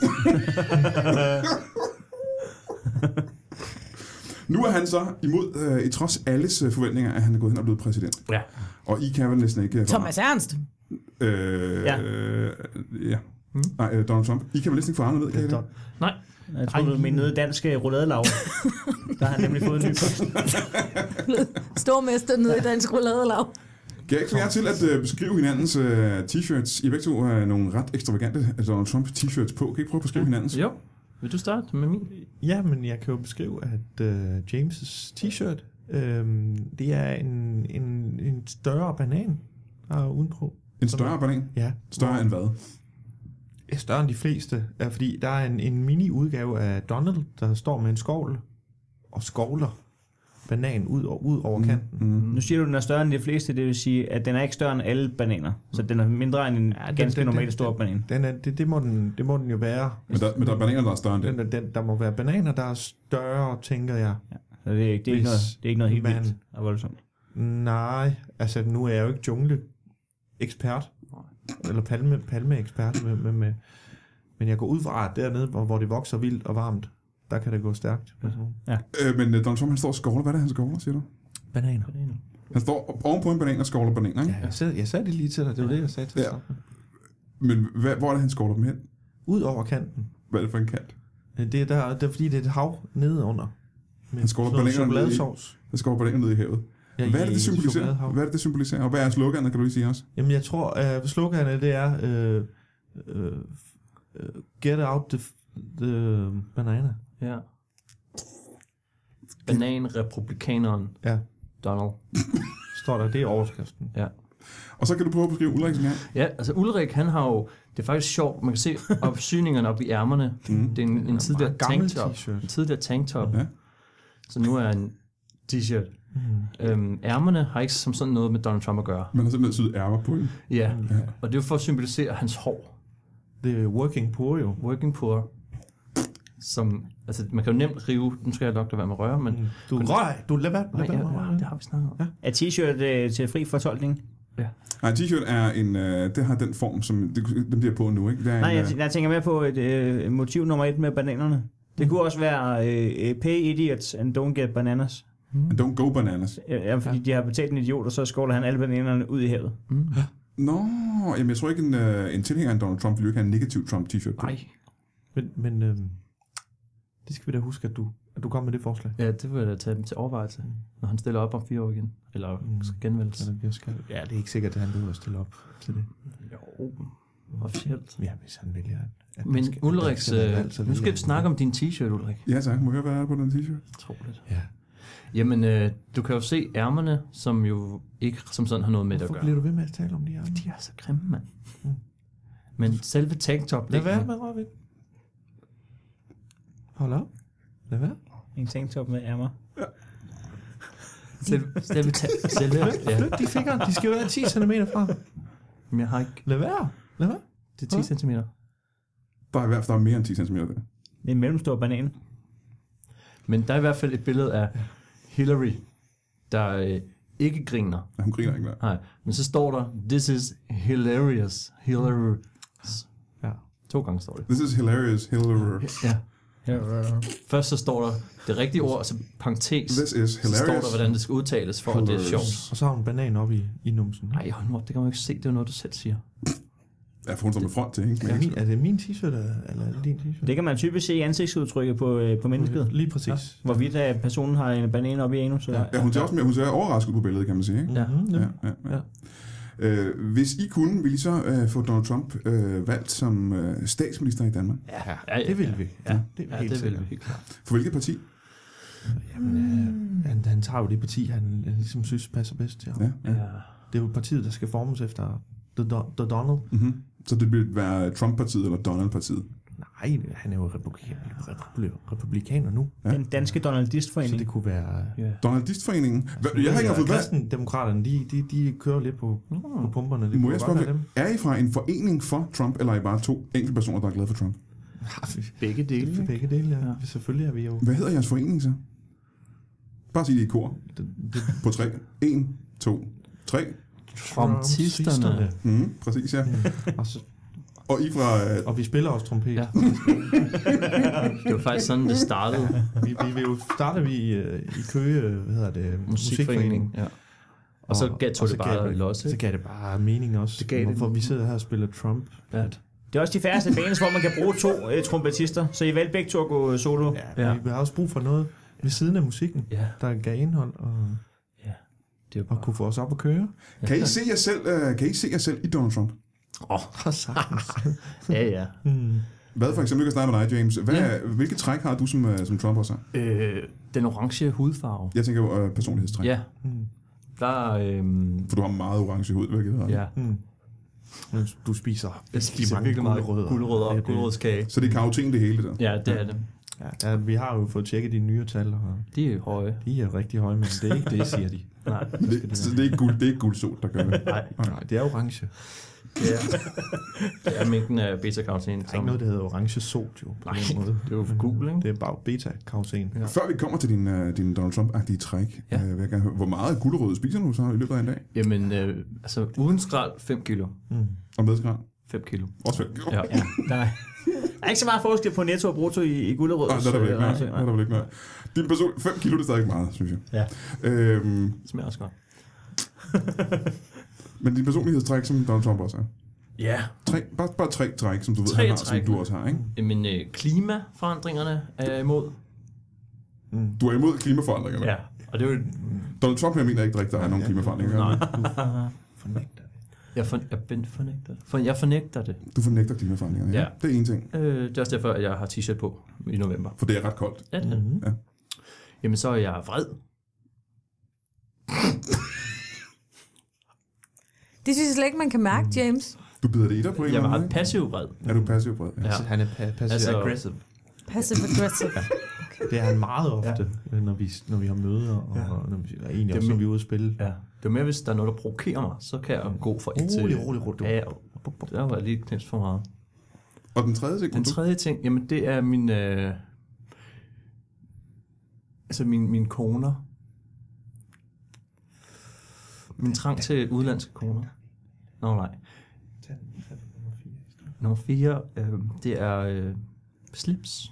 Nu er han så imod, øh, i trods alles øh, forventninger, at han er gået hen og blevet præsident. Ja. Og I kan vel næsten ikke... øh, Thomas Ernst. Øh, Ja. øh, ja. Hmm? Nej, øh, Donald Trump. I kan vel næsten ikke få ham ned, kan I det? Nej. Jeg tror, du mener noget dansk rouladelav. Der har han nemlig fået en ny post. Stormester nede i dansk rouladelav. Kan jeg ikke få jer til at øh, beskrive hinandens øh, t-shirts? I begge to har nogle ret ekstravagante øh, Donald Trump t-shirts på. Kan I ikke prøve at beskrive hinandens? Jo. Vil du starte med min? Ja, men jeg kan jo beskrive, at uh, James' t-shirt, øhm, det er en, en, en større banan, der er udenpå. En større banan? Ja. Større end hvad? Er større end de fleste, er, fordi der er en, en mini-udgave af Donald, der står med en skovl og skovler banan ud, og, ud over kanten. Mm. Nu siger du, at den er større end de fleste, det vil sige, at den er ikke større end alle bananer. Så den er mindre end en Ja, den- ganske den- normal den- stor banan. Den er, det, det, må den, det må den jo være. Men der, men der er bananer, der er større end det. Den, den, der må være bananer, der er større, tænker jeg. Så det, er, det, er ikke Hvis noget, det er ikke noget helt man- vildt og voldsomt. Nej, altså nu er jeg jo ikke jungle-ekspert, eller palme, palme-ekspert, men, men, men, men jeg går ud fra, at dernede, hvor, hvor det vokser vildt og varmt, der kan det gå stærkt. Øh, men øh, Donald Trump, han står og skovler. Hvad er det, han skovler, siger du? Bananer. Han står ovenpå en banan og skovler bananer, ikke? Ja, jeg, sagde, jeg sagde det lige til dig, det var det, jeg sagde til Ja. dig. Men hvad, hvor er det, han skovler dem hen? Ud over kanten. Hvad er det for en kant? Det er, der, det er fordi, det er et hav nede under. Med Han skovler sådan noget bananer ned i- chokoladesauce. Han skovler bananer ned i havet. Ja, Hvad er det, i- det i symboliserer? chokoladehav. Hvad er det, det symboliserer? Og hvad er sloganet, kan du lige sige også? Jamen, jeg tror, at uh, sloganet, det er uh, uh, uh, get out the, the banana. Ja. Bananrepublikaneren Ja, Donald. står der, det er overskriften. Ja. Og så kan du prøve at beskrive Ulrik igen. Ja, altså Ulrik, han har jo... Det er faktisk sjovt. Man kan se opsyningerne op i ærmerne. Mm. Det er en, en tidligere meget gammel tanktop. t-shirt. En tidligere tanktop. Ja. Så nu er en t-shirt. Mm. Øhm, ærmerne har ikke som sådan noget med Donald Trump at gøre. Man har simpelthen syet ærmer på hende. Ja, Ja. og det er jo for at symbolisere hans hår. Det er working poor jo. Working poor. Som, altså man kan jo nemt rive, nu skal jeg nok lade være med at røre, men... Mm. Du rør, du lad være, lad Nej, være. ja, med at ja, røre. det har vi snakket om. Ja. Er t-shirt øh, til fri fortolkning? Nej, en t-shirt er en, øh, det har den form, som det, dem bliver på nu, ikke? Det er Nej, en, jeg, øh, tæ- jeg tænker mere på et øh, motiv nummer et med bananerne. Det kunne også være øh, pay idiots and don't get bananas. Don't go bananas. Ja, fordi de har betalt en idiot, og så skovler han alle bananerne ud i havet. Mm. Nå, jamen jeg tror ikke, en, øh, en tilhænger af Donald Trump vil jo ikke have en negativ Trump-t-shirt på. Nej. Men, men øhm, det skal vi da huske, at du, at du kommer med det forslag. Ja, det vil jeg da tage dem til overvejelse, når han stiller op om fire år igen. Eller Mm. skal genvælges. Eller vi skal, ja, det er ikke sikkert, at han behøver at stille op til det. Jo, officielt. Ja, hvis han vælger. At Men der skal- Ulriks, der skal være øh, valg, så nu vælger skal vi han. snakke om din t-shirt, Ulrik. Ja tak, må jeg høre, hvad er der på den t-shirt? Troligt. Ja. Jamen, øh, du kan jo se ærmerne, som jo ikke som sådan har noget med det at Hvorfor gøre. bliver du ved med at tale om de her? De er så grimme, mand. Mm. Men selve tanktop... Lad være med, Robin. Hold op. Lad være. En tanktop med ærmer. Selve, selve, ta- selve ja. Flyt de fingre. De skal jo være ti centimeter fra. Men jeg har ikke... Lad være. Lad være. Det er ti centimeter. Der er i hvert fald der er mere end ti centimeter der. Det er en mellemstor banan. Men der er i hvert fald et billede af Hillary der øh, ikke griner. Ja, hun griner ikke mere. Nej, men så står der, this is hilarious. Hilarious. Ja. To gange står det. This is hilarious, hilarious. Ja. Først så står der det rigtige ord, altså parentes. This is Så står der, hilarious. hvordan det skal udtales, for at det er sjovt. Og så har hun en banan op i, i numsen. Nej, hold nu op, det kan man ikke se. Det er noget, du selv siger. Ja, for hun står med front til hende. Er det min, er det min t-shirt, eller er det din t-shirt? Det kan man typisk se i ansigtsudtrykket på, øh, på mennesket. Lige præcis. Ja. Hvorvidt at personen har en banan op i anus. Ja. Ja, hun ser også mere, hun ser overrasket ud på billedet, kan man sige. Ikke? Ja. Mm-hmm. Ja, ja, ja. Øh, hvis I kunne, ville I så øh, få Donald Trump øh, valgt som øh, statsminister i Danmark? Ja, Ja, det vil vi. Ja, det er ja, helt det vil sikkert. vi helt klart. For hvilket parti? Jamen, øh, han, han tager jo det parti, han, han ligesom synes passer bedst til ham. Ja. Ja. Det er jo partiet, der skal formes efter The, Do- The Donald. Mm-hmm. Så det vil være Trump-partiet eller Donald-partiet? Nej, han er jo republikaner, republi- republikaner nu. Ja. Den danske Så Donaldistforening. det kunne være... Ja. Donaldistforeningen? Hvad- Jeg har ikke engang fået valgt. Kristendemokraterne, de, de, de kører lidt på, på pumperne. Det Må kunne jeg godt spørge, være dem. er I fra en forening for Trump, eller er I bare to enkelte personer, der er glade for Trump? Begge dele. For ikke? begge dele, ja. Ja. Selvfølgelig er vi jo... Hvad hedder jeres forening så? Bare sig det i kor. Det, det, På tre. En, to, tre. Trumpisterne. Mm, præcis, ja. og, så, Og I fra... Øh, og vi spiller også trompet. Ja. Det var faktisk sådan, det startede. Vi, vi, vi jo starter vi i, øh, i Køge, øh, hvad hedder det, Musikforening. Ja. Og så gav, tog og det bare gav, los, Så ikke? gav det bare mening også. Det gav det. For vi sidder her og spiller Trump. Ja. Det er også de færreste bands, hvor man kan bruge to øh, trompetister, så I valgte begge to at gå solo. Ja, Ja. ja. Vi har også brug for noget ved siden af musikken, Ja. der gav indhold og, Ja. Det er jo og kunne få os op at køre. kan I se jer selv, øh, kan I se jer selv i Donald Trump? Og sagtens. Ja, ja. mm. Hvad for eksempel, jeg kan starte med dig, James. Hvad, Ja. Hvilke træk har du, som, øh, som Trump også har? Øh, den orange hudfarve. Jeg tænker jo øh, personlighedstræk. Ja. Mm. Der, øhm, For du har meget orange hud, hvilket hedder. ja. Mm. Men Du spiser Jeg spiser virkelig meget gulerødder og gulerodskage. Så det er karoten det hele der. Ja, det er det. Ja, ja, vi har jo fået tjekket de nye tal, og De er høje. de er rigtig høje, men det er ikke det, siger de. Nej. Det, så det er ikke guld, det er ikke guldsot, der gør det. Nej. Nej, det er orange. Det er, det er mængden af beta-karoten. Der er ikke noget, der hedder orange sot, jo. På Nej, den måde. det er jo gul, ikke? Det er bare beta-karoten. Ja. Før vi kommer til din, uh, din Donald Trump-agtige træk, Ja. ja. uh, vil jeg gerne høre, hvor meget gulerod spiser du så i løbet af en dag? Jamen, øh, altså uden skrald, fem kilo. Mm. Og med skrald? fem kilo. Også vel. Ja. Ja, der er, der er ikke så meget forskel på netto og brutto i, i gulerød. Ah, der er der vel ikke noget. Der er der vel ikke noget. Din person, fem kilo, det er stadig meget, synes jeg. Ja. Øhm, Det smager også godt. men din personlighedstræk, som Donald Trump også har. Ja. Tre, bare, bare tre træk, som du ved, Tre han har, træk. som du også har, ikke? Jamen, øh, klimaforandringerne er jeg imod. Du er imod klimaforandringerne. Ja. Og det er jo... Donald Trump, jeg mener ikke rigtigt, der er nogen klimaforandringer. Nej. Fornægter. Jeg, for, jeg ben- fornægter det. For, jeg fornægter det. Du fornægter klimaforandringerne, ja. Ja. Det er en ting, Øh, det er også derfor, at jeg har t-shirt på i november. for det er ret koldt. Ja, det er det. Mm-hmm. Ja. Jamen, så er jeg vred. Det synes jeg slet ikke, man kan mærke, James. Du bider det i dig på en Jeg eller er anden meget passiv vred. måde? Er du passiv vred? Ja. Ja. Altså, han er pa- passive Altså- aggressive. Passive aggressive. Det er han meget ofte, ja. når, vi, når vi har møder, og, ja. og når vi, og egentlig Det er også, når min- vi er ude at spille. Ja. Det er mere, hvis der er noget, der provokerer mig, så kan jeg gå fra et til... Rolig, rolig, rolig. Ja, der var lige knips for meget. Og den tredje ting, Den du... tredje ting, jamen det er min... Øh, altså min, min koner. Min trang til udlandske koner. Nå nej. Nummer fire, øh, det er øh, slips.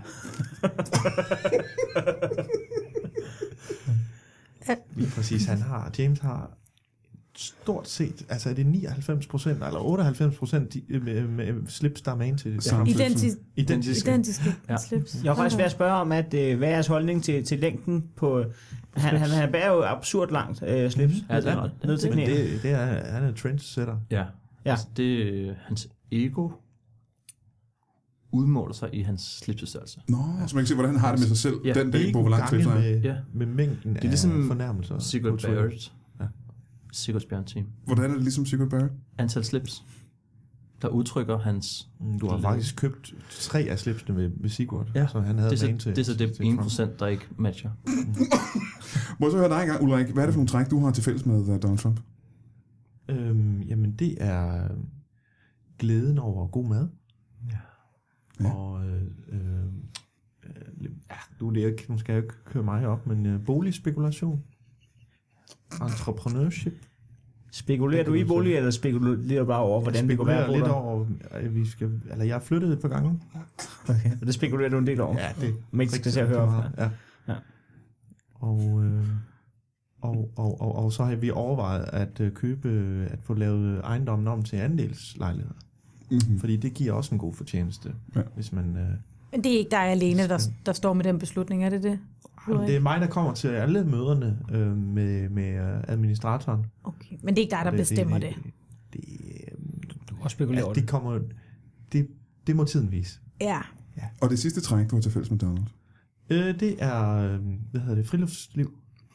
Lige præcis, han har, James har stort set, altså er det nioghalvfems procent eller otteoghalvfems procent med, med slips, der er man til. Samme slipsen. Identisk, Identisk. identiske Ja. slips. Jeg var faktisk ved at spørge om, at øh, hvad er jeres holdning til, til længden på... Han, han, han bærer jo absurd langt øh, slips. Ja, det er ret. Ned til Men knæene. det, det er, han er en trendsetter. Ja. Ja. Altså, det er hans ego udmåler sig i hans slipsestørrelse. Nå, så man kan se, hvordan han har det med sig selv, Ja. den dag, Ikke på hvor lang tid gange det er. med, Ja. med mængden Det er ligesom af fornærmelser. Sigurd på Twitter. Barrett. Ja. Sigurd Bjørn Team. Hvordan er det ligesom Sigurd Barrett? Antal slips, der udtrykker hans... Mm, Du har faktisk købt tre af slipsene ved, ved Sigurd, Ja. så han havde Det er så magen til. det, er så det til ene Trump. procent, der ikke matcher. Må jeg så høre dig engang, Ulrik, hvad er det for nogle træk, du har til fælles med uh, Donald Trump? Øhm, jamen det er glæden over god mad. Ja. Ja. Og øh, øh, øh, ja, nu, er det ikke, nu skal jeg jo ikke køre mig op, men øh, boligspekulation. entrepreneurship. Spekulerer du i bolig, eller spekulerer du bare over, hvordan det kunne være at bo lidt der? over, at vi skal, eller jeg har flyttet et par gange. Okay. Og det spekulerer du en del over? Ja, det Men ikke skal til at høre om. Ja. Ja. Og, øh, og, og, og, og så har vi overvejet at øh, købe, at få lavet ejendommen om til andelslejligheder. Mm-hmm. Fordi det giver også en god fortjeneste, Ja. hvis man... Øh, Men det er ikke dig alene, der, der står med den beslutning, er det det? Jamen, det er mig, der kommer til alle møderne øh, med, med øh, administratoren. Okay, men det er ikke dig, der bestemmer det. det, det, det, Du kan spekulere over ja, det. det kommer... Det, det må tiden vise. Ja. Og det sidste træk, du har til fælles med Donald? Øh, det er, øh, hvad hedder det, friluftsliv.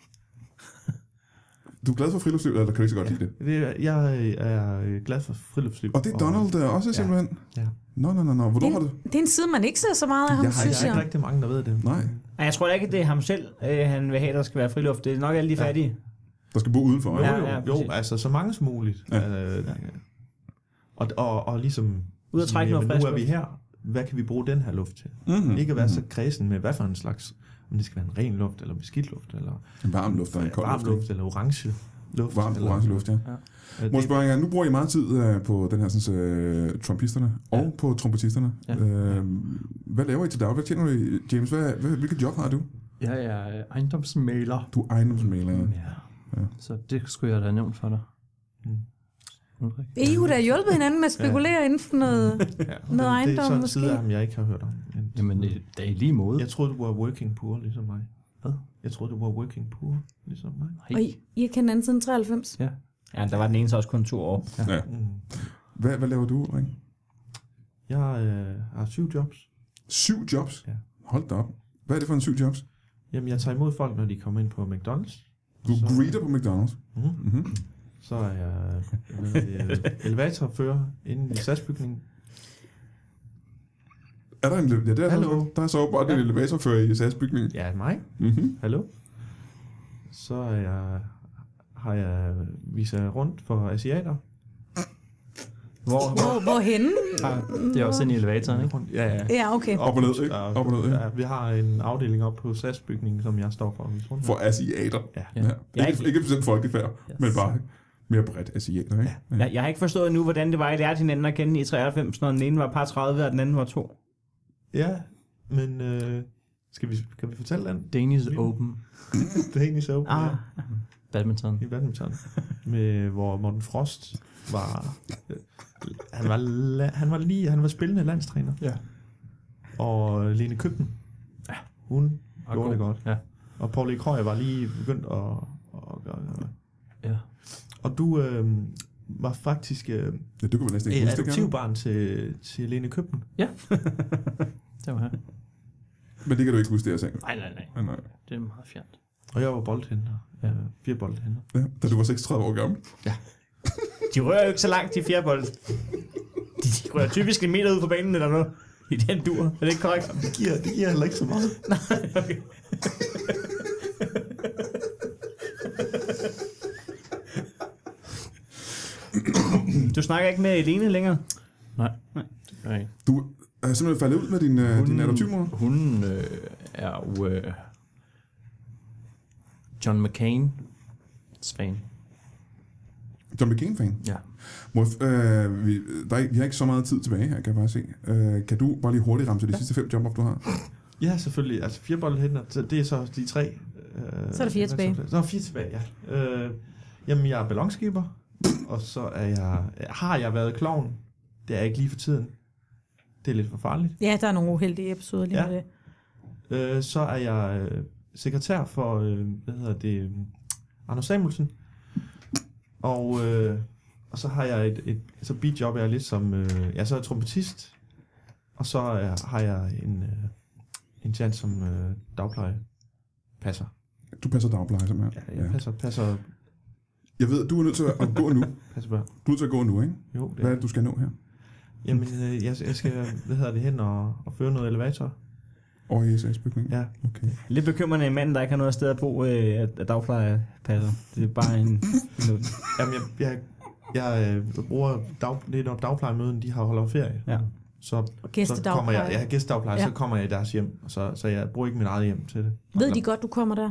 Du er glad for friluftsliv, eller kan du ikke så godt Ja. lide det? Det er, jeg er glad for friluftsliv. Og det er Donald der også, simpelthen? Ja. Nå, nå, nå, nå. Hvornår Det, har er du? en, det er en side, man ikke ser så meget af ham, Jeg har- synes Der er jeg. ikke rigtig mange, der ved det. Nej, Nej, jeg tror da ikke, det er ham selv, øh, han vil have, der skal være friluft. Det er nok alle de fattige. der skal bo udenfor, Jo, ikke? Ja, jo, ja, jo, præcis. altså så mange som muligt. Ja. Øh, og, og, og ligesom... Ud at trække noget jamen, frisk nu er vi luft. her. Hvad kan vi bruge den her luft til? Mm-hmm. Ikke at være så kredsen med, hvad for en slags... Om det skal være en ren luft, eller beskidt luft, eller En varm luft og en kold varm luft. luft, eller orange luft. Varm, eller, orange luft, ja. Øh, Må jeg det- spørge jer, nu bruger I meget tid uh, på den her sådan, uh, trumpisterne og Ja. på trompetisterne. Ja. Uh, hvad laver I til dag? Hvad tjener du i? James, hvad, hvad, hvilket job har du? Jeg er ejendomsmaler. Du er ejendomsmægler. Ja. Ja. Så det skulle jeg da have nævnt for dig. Mm. Ulrik. E U, der har hjulpet hinanden med at spekulere inden for noget... Ja, Noget det er ejendom sådan en måske? side af ham, jeg ikke har hørt om. Men- Jamen, det det er i lige måde. Jeg troede, du var working poor, ligesom mig. Hvad? Jeg troede, du var working poor, ligesom mig. Og I, I har kendt hinanden siden treoghalvfems? Ja. Ja, der var den ene så også kun to år. Ja. Mm. Hvad, hvad laver du, Ulrik? Jeg øh, har syv jobs. Syv jobs? Ja. Hold da op. Hvad er det for en syv jobs? Jamen, jeg tager imod folk, når de kommer ind på McDonald's. Du Så- greeter på McDonald's. Mm. Mm-hmm. Så er jeg øh, elevatorfører inde i S A S-bygningen. Er der en... Ja, det er Hallo. der. Der er så åbenbart en Ja. elevatorfører i S A S-bygningen. Ja, mig. Mm-hmm. Hallo. Så er jeg, har jeg viser rundt for asiater. Hvor, Hvor, hvorhenne? Det er også inde i elevatoren, ikke? Rundt, ja, ja. Ja, okay. Op og ned, ikke? Ja, Op og ned, ikke? ja, vi har en afdeling op på S A S-bygningen, som jeg står for. at vise rundt. For asiater. Ja. Ja. Ja. Jeg er Ikke, ikke- ikke bestemt folkefærd, Yes. men bare mere bredt asiater, ikke? Ja. jeg, jeg har ikke forstået endnu, hvordan det var, I lærte hinanden at kende i treoghalvfems, når den ene var par tredive, og den anden var to. Ja, men øh, skal, vi, skal vi fortælle den? Danish Open Det er egentlig så Ah, ja, Badminton. i badminton. Med, hvor Morten Frost var... Han var, la, han var lige han var spillende landstræner. Ja. Og Lene Købten, ja, hun Og gjorde god. det godt. Ja. Og Paul E. Krøyer var lige begyndt at... at, at, at Ja. og du øh, var faktisk øh, Ja, det kunne vi næsten ikke et huske, det kan du? adoptivbarn til, til Lene Købten. Det var her. Men det kan du ikke huske, det jeg sagde. Nej, nej, nej. Nej, nej. Det er meget fjernt. Og jeg var boldhænder. Ja. Øh, fire boldhænder. Ja, da du var seksogtredive år gammel. de rører jo ikke så langt, de fire bold. De, de rører typisk en meter ud på banen eller noget. I den dur. Er det ikke korrekt? Det giver, det giver heller ikke så meget. Okay. Du snakker ikke med Elene længere? Nej. Nej. Det gør jeg ikke. Du er simpelthen faldet ud med din, uh, din adoptivmor. Hun øh, er jo øh, John McCain fan. John McCain-fan. Ja. Må, øh, vi, der er, vi har ikke så meget tid tilbage her, kan jeg bare se. Øh, kan du bare lige hurtigt ramse de sidste fem job op, du har? Ja, selvfølgelig. Altså fire boldhænder, så det er så de tre. Øh, Så er der fire tilbage. Så er der fire tilbage, ja. Øh, jamen, jeg er ballonskipper, og så er jeg, har jeg været klovn. Det er jeg ikke lige for tiden. Det er lidt for farligt. Ja, der er nogle uheldige episoder lige Ja. med det. Øh, så er jeg øh, sekretær for, øh, hvad hedder det, øh, Anders Samuelsen. Og, øh, og så har jeg et, et så bidjob er jeg lidt som, øh, ja, så er jeg trompetist. Og så er, har jeg en, øh, en tjans som øh, dagpleje passer. Du passer dagpleje, simpelthen. Ja, jeg passer, passer, Jeg ved, du er nødt til at gå nu. passer børn. Du er nødt til at gå nu, ikke? Jo, det Hvad er det, du skal nå her? Jamen, øh, jeg, jeg skal, hvad hedder det, hen og, og føre noget elevator. Over i S A S-bygningen? Ja. Okay. Lidt bekymrende en mand, der ikke har noget sted at bo, øh, at dagplejepasser. Det er bare en... Jamen, jeg, jeg, jeg øh, bruger dag, lidt når dagplejemøden, de har holder ferie. Ja. Så, Og så kommer gæstedagpleje. jeg, jeg har gæstedagpleje, Ja. så kommer jeg i deres hjem, så, så jeg bruger ikke mit eget hjem til det. Ved de godt, du kommer der?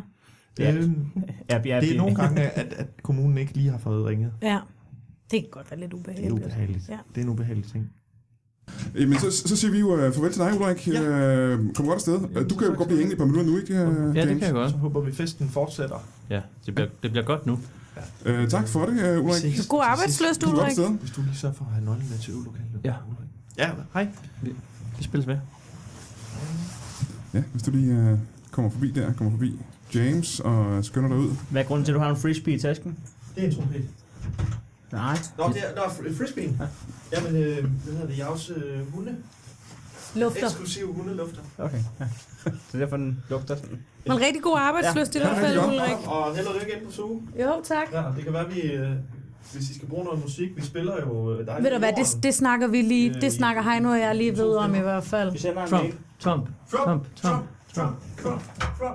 Ja. Øhm, Airbnb. det er nogle gange, at, at kommunen ikke lige har fået ringet. Ja, det kan godt være lidt Det er ubehageligt. ubehageligt. Ja. Det er en ubehagelig ting. Jamen, så, så siger vi jo uh, farvel til dig, Ulrik. Ja. Uh, kom godt afsted. Uh, du kan jo godt blive hængende i et par minutter nu, ikke, uh, Ja, det James? kan jeg godt. Så håber vi, festen fortsætter. Ja, det bliver, det bliver godt nu. Uh, tak for det, uh, Ulrik. ses. God arbejdsløst, Du er godt Ulrik. afsted. Hvis du lige sørger for at have nøglen med til øvelokalet. Ja. Ja, hej. Det spilles ved. Ja, hvis du lige uh, kommer forbi der, kommer forbi James og skynder dig ud. Hvad er grunden til, at du har en frisbee i tasken? Det er en trompet. Nej. Nå, det er, nå, frisbeen. Ja. Jamen, øh, hvad hedder det? Jeg er også øh, hunde. Lufter. Eksklusive hundelufter. Okay, ja. Så derfor den lugter sådan. Men rigtig god arbejdsløst i hvert fald, Ja, Ulrik. Og held og lykke ind på Zoo. Jo, tak. Ja, det kan være, vi, øh, hvis I skal bruge noget musik, vi spiller jo øh, dejligt. Ved du hvad, det, det snakker vi lige, det snakker Heino og jeg lige ved om i hvert fald. Vi sender en Trump, mail. Trump, Trump, Trump. Trump, Trump, Trump.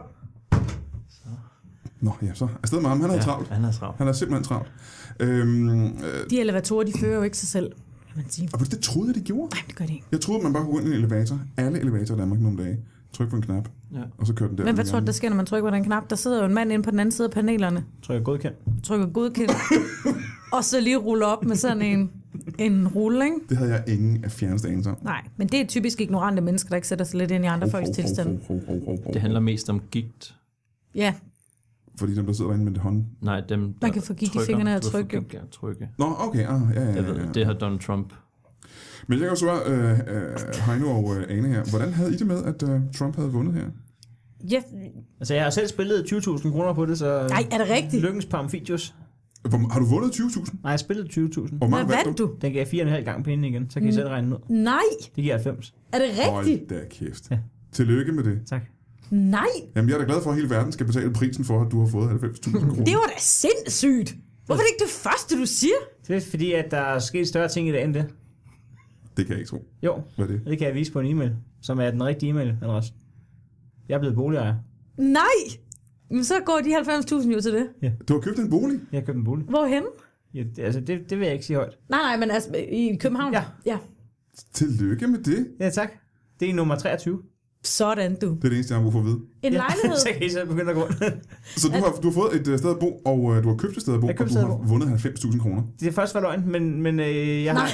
Nå, ja, så afsted med ham. Han er Ja, travlt. han er travlt. Han er simpelthen travlt. Øhm, øh, De elevatorer, de fører jo ikke sig selv, kan man sige. og ved du, det troede jeg, de gjorde. Nej, det gør de ikke. Jeg troede, man bare kunne gå ind i en elevator. Alle elevatorer i Danmark nogle dage. Tryk på en knap, Ja. og så kører den der. Men hvad tror du, der sker, når man trykker på den knap? Der sidder jo en mand inde på den anden side af panelerne, Tror jeg godkendt. trykker godkendt, og så lige ruller op med sådan en, en rulle, ikke? Det havde jeg ingen af fjerneste anelse om. Nej, men det er typisk ignorante mennesker, der ikke sætter sig lidt ind i andre folks tilstand. Ho, ho, ho, ho, ho. Det handler mest om gigt. Ja, Fordi dem, der sidder derinde med det hånd. Nej, dem, der Man kan få gigt i trykker, fingrene af at du får trykke, jo. gigt af at trykke. Nå, okay. Ah, ja, ja, Jeg ja, ved, ja. det har Donald Trump. Men jeg kan jo spørge øh, øh, Heino og øh, Ane her. Hvordan havde I det med, at øh, Trump havde vundet her? ja. Altså, jeg har selv spillet tyve tusind kroner på det, så... Nej, er det rigtigt? Lykkens Pamfidius. Hvor, har du vundet tyve tusind? Nej, jeg spillede tyve tusind. Hvor Hvad meget vandt du? Den gav jeg fire og en halv gang penge igen, så kan I selv regne ud. Nej, Det giver halvfems. er det rigtigt? Hold da kæft. Ja. Tillykke med det. Tak. Nej, Jamen, jeg er da glad for, at hele verden skal betale prisen for, at du har fået halvfems tusind kroner. det var da sindssygt. Hvorfor er det ikke det første, du siger? Det er fordi, at der er sket større ting i dag end det. Det kan jeg ikke tro. Jo, Hvad er det? det kan jeg vise på en e-mail, som er den rigtige e-mailadresse. Jeg er blevet boligejer. Nej, men så går de halvfems tusind jo til det. Du har købt en bolig? Jeg har købt en bolig. Hvorhen? Ja, det, altså, det, det vil jeg ikke sige højt. Nej, nej, men altså i København? Ja. Ja. Tillykke med det. Ja, tak. Det er nummer treogtyve. Sådan, du. Det er det eneste, jeg har brug for at vide. En Ja. lejlighed? Så kan I selv begynde at gå. Så du har, du har fået et øh, sted at bo, og øh, du har købt et sted at bo, Jeg og købte du et sted har at bo. vundet halvfems tusind kroner. Det første var løgn, men, men øh, jeg har...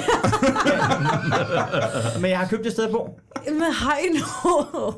men jeg har købt et sted at bo. Men hej nu.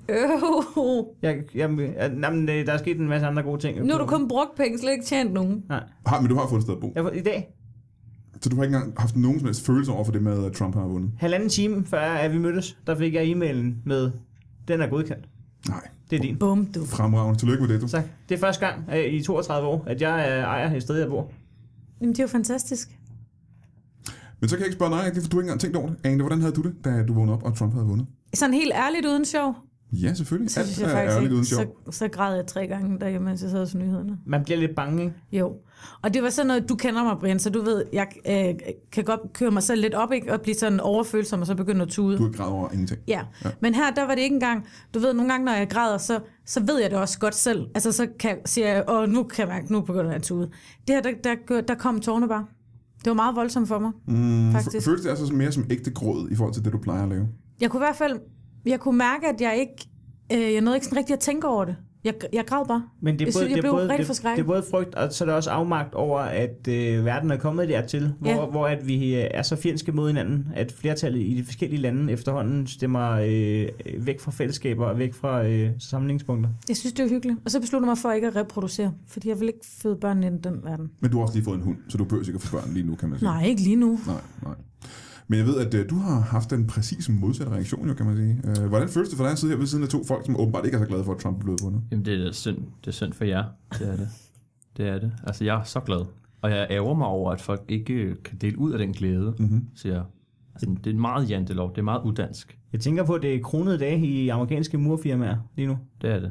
Øh. Jeg, jeg, jeg, jamen, øh, der er sket en masse andre gode ting. Nu har du kun brugt penge, slet ikke tjent nogen. Nej. Har, men du har fået et sted at bo. Jeg, får- I dag, Så du har ikke engang haft nogen som helst følelse over for det med, at Trump har vundet? halvanden time før at vi mødtes, der fik jeg e-mailen med, den er godkendt. Nej. Det er din. Bum, du. Fremragende. Tillykke med det, du. Tak. Det er første gang øh, i toogtredive år, at jeg øh, ejer et sted, jeg bor. Jamen, det er jo fantastisk. Men så kan jeg ikke spørge dig, for du har ikke engang tænkt over det. Ane, hvordan havde du det, da du vågnede op, og Trump havde vundet? Sådan helt ærligt uden sjov, Ja, selvfølgelig. så synes Alt jeg er faktisk ærligt uden ikke, sjov. så, så græd jeg tre gange derhjemme, mens jeg sad og så nyhederne. Man bliver lidt bange, ikke? Jo. Og det var sådan noget, du kender mig, Brian, så du ved, jeg øh, kan godt køre mig selv lidt op, ikke? Og blive sådan overfølsom, og så begynde at tude. Du har græd over ingenting. Ja. ja, men her, der var det ikke engang, du ved, nogle gange, når jeg græder, så, så ved jeg det også godt selv. Altså, så kan, siger jeg, åh, nu kan jeg mærke, nu begynder jeg at tude. Det her, der, der, der kom tårne bare. Det var meget voldsomt for mig, Mm, faktisk. Føles det altså mere som ægte gråd i forhold til det, du plejer at lave? Jeg kunne i hvert fald, jeg kunne mærke, at jeg ikke, øh, jeg nåede ikke sådan rigtig at tænke over det. Jeg, jeg græd bare. Men det er Jeg både, synes, jeg det er blev både, rigtig det, forskrækket. det er både frygt, og så er der også afmagt over, at øh, verden er kommet dertil, hvor, Ja. hvor at vi øh, er så fjendske mod hinanden, at flertallet i de forskellige lande efterhånden stemmer øh, væk fra fællesskaber og væk fra øh, samlingspunkter. Jeg synes, det er hyggeligt. Og så besluttede jeg mig for ikke at reproducere, fordi jeg vil ikke føde børn ind i den verden. Men du har også lige fået en hund, så du behøver ikke at få børn lige nu, kan man sige. Nej, ikke lige nu. Nej, nej. Men jeg ved, at uh, du har haft en præcis modsatte reaktion, jo, kan man sige. Uh, hvordan føles det for dig at sidde her ved siden af to folk, som åbenbart ikke er så glade for, at Trump er blevet vundet? Jamen, det er synd, det er synd for jer. Det er det. Det er det. Altså, jeg er så glad. Og jeg ærger mig over, at folk ikke kan dele ud af den glæde, Mm-hmm. siger jeg. Altså, det er meget jantelov. Det er meget udansk. Jeg tænker på, at det er kronede dage i amerikanske murfirmaer lige nu. Det er det.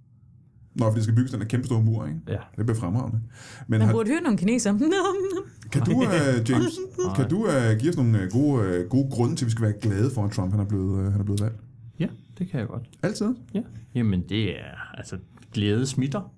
Nå, fordi det skal bygges den der kæmpe store mur, ikke? Ja. Det bliver fremragende. Men Man har, burde høre nogle kineser. kan du, uh, James, kan du uh, give os nogle uh, gode, uh, gode grunde til, at vi skal være glade for, at Trump han er blevet, uh, han er blevet valgt? Ja, det kan jeg godt. Altid? Ja. Jamen, det er... Altså, glæde smitter.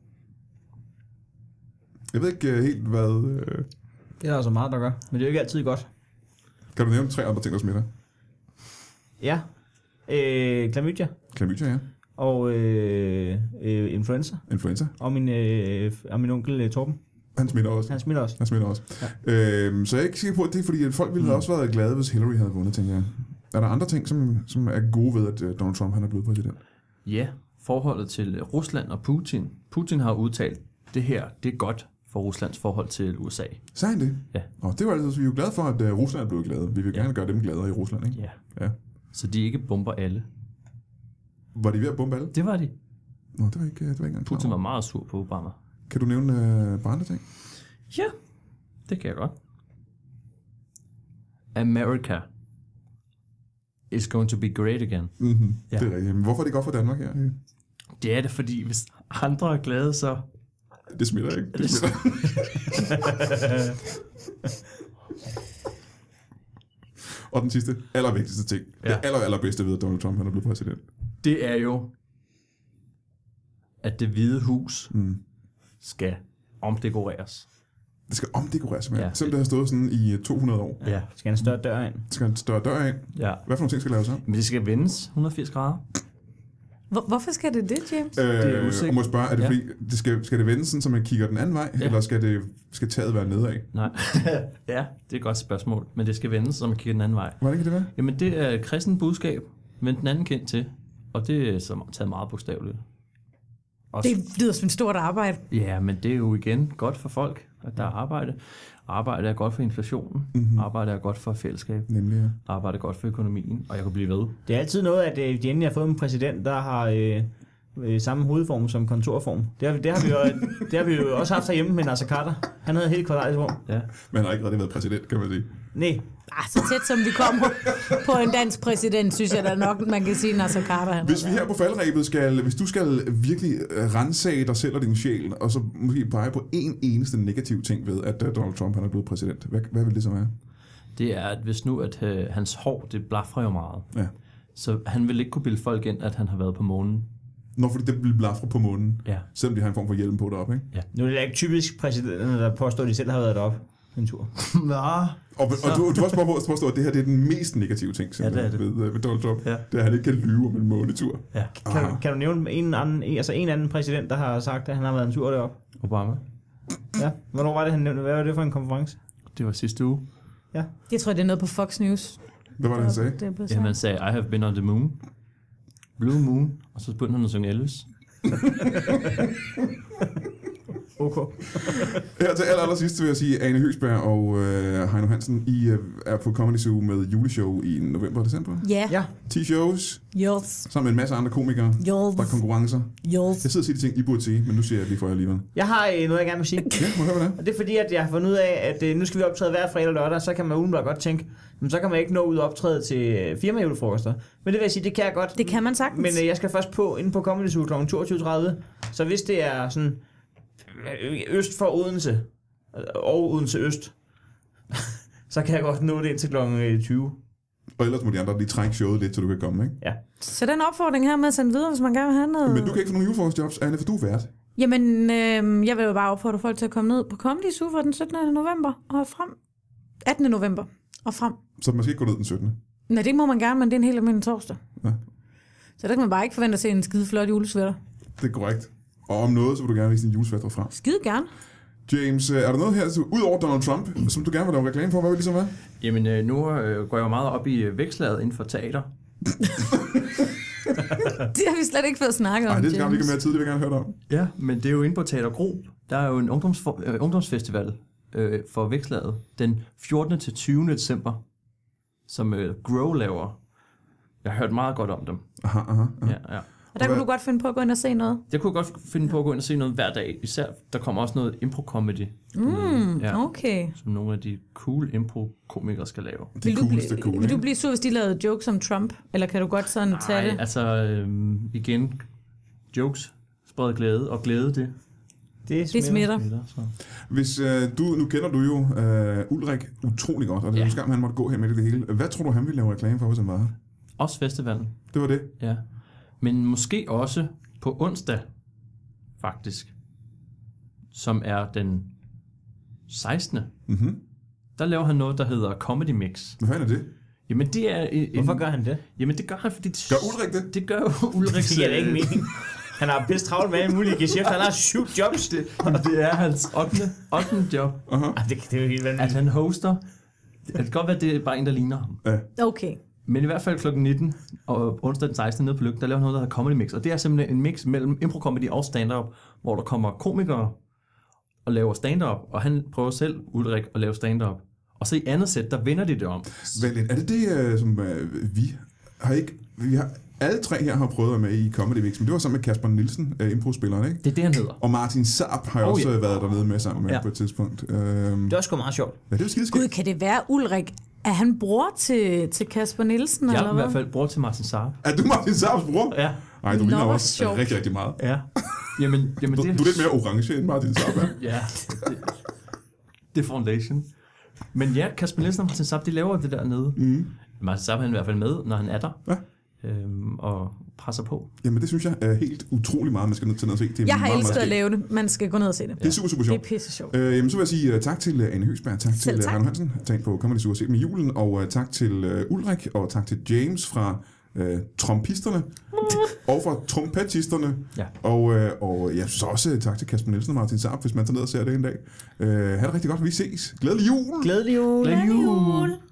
Jeg ved ikke uh, helt, hvad... Uh, Det er der så meget, der gør. Men det er jo ikke altid godt. kan du nævne tre andre ting, der smitter? Ja. Øh, klamydia. Klamydia, ja. og øh, øh, influenza. Influenza. Og min, øh, og min onkel øh, Torben. Han smitter også. Han smitter også. Han smitter også. Ja. Øhm, så jeg er ikke sikker på, at det er fordi, at folk ville have Mm. også været glade, hvis Hillary havde vundet, tænker jeg. Er der andre ting, som, som er gode ved, at uh, Donald Trump han er blevet præsident? Ja, forholdet til Rusland og Putin. Putin har udtalt, det her, det er godt for Ruslands forhold til U S A. Sagde han det? Ja. Og det var altså, vi er jo glade for, at uh, Rusland er blevet glade. Vi vil gerne Ja. gøre dem gladere i Rusland, ikke? Ja. Ja. Så de ikke bomber alle. Var de ved at bombe alle? Det var de. Nå, det var ikke, det var ikke engang klar Putin var over. meget sur på Obama. Kan du nævne uh, bare andre ting? Ja, det kan jeg godt. America is going to be great again. Mm-hmm. Ja. Det er rigtigt. Men hvorfor er det godt for Danmark her? Det er det, fordi hvis andre er glade, så... Det smitter ikke. Det smitter. Og den sidste, allervigtigste ting. Ja. Ja. Det aller, allerbedste ved, at Donald Trump han er blevet præsident. Det er jo, at det hvide hus Mm. skal omdekoreres. Det skal omdekoreres med. Ja. Ja. Selvom det har stået sådan i to hundrede år. Ja. Skal en større dør ind? Det skal en større dør ind. Ja. Hvad for nogle ting skal laves om? Men det skal vendes et hundrede og firs grader. Hvor, hvorfor skal det det, James? Øh, er usikkert. og må jeg spørge, er det Ja. fordi, det skal, skal det vende sådan, så man kigger den anden vej, ja. Ja. eller skal, det, skal taget være nedad? Nej. Ja, det er et godt spørgsmål. Men det skal vendes, så man kigger den anden vej. Hvordan kan det være? Jamen, det er et kristen budskab, men den anden kendt til. Og det er så taget meget bogstaveligt. Også, Det lyder som et stort arbejde. Ja, men det er jo igen godt for folk, at der er arbejde. Arbejde er godt for inflationen. Mm-hmm. Arbejde er godt for fællesskab. Nemlig, ja. Arbejde er godt for økonomien. Og jeg kan blive ved. Det er altid noget, at øh, de endelig har fået en præsident, der har øh, øh, samme hovedform som kontorform. Det har, det, har vi jo, det har vi jo også haft herhjemme med Nasser Carter. Han havde helt kvadratisk rum. Ja. Men han har ikke rigtig været præsident, kan man sige. Nej, Ah, så tæt som vi kommer på en dansk præsident, synes jeg da nok, man kan sige, Nasser Carter. Han Hvis vi her på faldrebet skal, hvis du skal virkelig rensage dig selv og din sjæl, og så måske pege på en eneste negativ ting ved, at uh, Donald Trump han er blevet præsident, hvad, hvad vil det så være? Det er, at hvis nu, at øh, hans hår, det blafrer jo meget. Ja. Så han vil ikke kunne bilde folk ind, at han har været på månen. Nå, fordi det bliver blafre på månen, Ja. selvom de har en form for hjelm på deroppe, ikke? nu er det da ikke typisk præsidenterne, der påstår, at de selv har været deroppe en tur. Nå. Og, og du, du også prøve at påstå, at det her det er den mest negative ting Ja, det er det. Ved, ved Donald Trump. Ja. Det er, at han ikke kan lyve om en månetur. Ja. Kan, du, kan du nævne en anden, en, altså en anden præsident, der har sagt, at han har været en tur deroppe? Obama. Ja. Hvornår var det, han nævnte? Hvad var det for en konference? Det var sidste uge. Ja. Jeg tror, det er noget på Fox News. Hvad var det, han sagde? Det er blevet Ja, sagt. man sagde, I have been on the moon. Blue moon. Og så begyndte han at synge Elvis. Okay. Her til aller, aller sidst vil jeg sige, Ane Høgsberg og øh, Heino Hansen, I øh, er på Comedy Zoo med juleshow i november og december. Ja, Ja. ti shows, Jules, sammen med en masse andre komikere. Der er konkurrencer. Jules. Jeg sidder og siger de ting, I burde sige, men nu siger jeg lige for jer alligevel. Jeg har øh, noget, jeg gerne vil sige. Ja, må jeg høre, hvad det er? Og det er fordi, at jeg har fundet ud af, at øh, nu skal vi optræde hver fredag og lørdag, så kan man umiddelbart godt tænke, men så kan man ikke nå ud og optræde til øh, firmajulefrokoster. Men det vil jeg sige, det kan jeg godt. Det kan man sagtens. Men øh, jeg skal først på inde på Comedy Zoo kl. toogtyve tredive. Så hvis det er sådan øh, øst for Odense, øh, og Odense Øst, så kan jeg godt nå det indtil kl. tyve. Og ellers må de andre lige trække showet lidt, så du kan komme, ikke? Ja. Så den opfordring her med at sende videre, hvis man gerne vil have noget. Men du kan ikke få nogen julefrokostjobs, Anne, for du er vært. Jamen, øh, jeg vil jo bare opfordre folk til at komme ned på Comedy Zoo fra den syttende november og frem. attende november og frem. Så man skal ikke gå ned den syttende Nej, det må man gerne, men det er en helt almindelig torsdag. Ja. Så der kan man bare ikke forvente at se en skide flot julesvætter. Det er korrekt. Og om noget, så vil du gerne vise din julesvætter frem. Skide gerne. James, øh, er der noget her, så ud over Donald Trump, som du gerne vil lave reklame for? Hvad vil det så være? Jamen, øh, nu øh, går jeg jo meget op i øh, vækslaget inden for teater. Det har vi slet ikke fået snakket om, Nej, det skal vi James. ikke mere tid, det vil jeg gerne høre dig om. Ja, men det er jo inde på Teater Grob. Der er jo en ungdomsfor, øh, ungdomsfestival øh, for vækslaget den fjortende til tyvende december, som øh, Grow laver. Jeg har hørt meget godt om dem. Aha, aha, aha. Ja, ja. Og der kunne du godt finde på at gå ind og se noget. Jeg kunne godt finde på at gå ind og se noget hver dag. Især, der kommer også noget impro-comedy. Mm, Ja. okay. Som nogle af de cool impro-komikere skal lave. Det Vil er du, cooleste blive, cool, vil du ikke? blive sur, hvis de lavede jokes om Trump? Eller kan du godt sådan tage Nej, det? altså øh, igen, jokes spreder glæde, og glæde det. Det Det smitter. smitter, så. Hvis øh, du, nu kender du jo øh, Ulrik utrolig godt, og det er Ja. jo skam, han måtte gå her med det hele. Hvad tror du, han ville lave reklame for, hvis han var her? Også festivalen, Det var det. ja. Men måske også på onsdag, faktisk, som er den sekstende Mhm. Der laver han noget, der hedder Comedy Mix. Hvad fanden er det? Jamen, det er... En, Hvorfor gør han det? Jamen, det gør han, fordi... Det, Gør Ulrik det? Det gør jo Ulrik. Det giver da ikke mening. Han har pisse travlt med alle mulige geschæfter. Han har syv jobs. Det, det er hans ottende, ottende job, Uh-huh. Ah, det, det er jo helt at vanvittigt. han hoster. Det kan godt være, det er bare en, der ligner ham. Okay. Men i hvert fald klokken nitten og onsdag den sekstende nede på Lygten, der laver han noget, der hedder Comedy Mix. Og det er simpelthen en mix mellem impro-comedy og stand-up, hvor der kommer komikere og laver stand-up, og han prøver selv, Ulrik, at lave stand-up. Og så i andet sæt, der vender de det om. Vent lidt, er det det, uh, som uh, vi har ikke... Vi har, alle tre her har prøvet at være med i Comedy Mix, men det var sammen med Kasper Nielsen, uh, impro-spilleren, ikke? Det er det, han hedder. Og Martin Saab har Oh, også ja. været dernede med sammen med Ja. på et tidspunkt. Uh, Det var sgu meget sjovt. ja, det var skideskægt. Gud, kan det være Ulrik? Er han bror til, til Kasper Nielsen, Jeg eller er i hvad? hvert fald bror til Martin Saab. Er du Martin Saabs bror? Ja. Nej, du Nå, ligner hvor også sjovt. rigtig, rigtig meget. Ja. Jamen, jamen Du, det, du er lidt mere orange end Martin Saab, er. Ja, det, det er foundation. Men ja, Kasper Nielsen og Martin Saab, de laver det dernede. Mm. Martin Saab han er i hvert fald med, når han er der. Ja. Øhm, og presser på. Jamen, det synes jeg er helt utrolig meget, man skal ned til at se. Det er Jeg har meget, elsket meget at lave det. Man skal gå ned og se det. Det er super, super Det sjovt. er pisse sjovt. Øh, jamen, så vil jeg sige uh, tak til uh, Anne Høgsberg, tak Selv til uh, tak. Heino Hansen, tak på Comedy Zoo og set med julen, og uh, tak til uh, Ulrik, og tak til James fra uh, trompisterne, og fra trompetisterne, Ja. og, uh, og jeg synes også uh, tak til Kasper Nielsen og Martin Saab, hvis man tager ned og ser det en dag. Uh, ha' det rigtig godt, vi ses. Glædelig jul! Glædelig jul. Glædelig jul!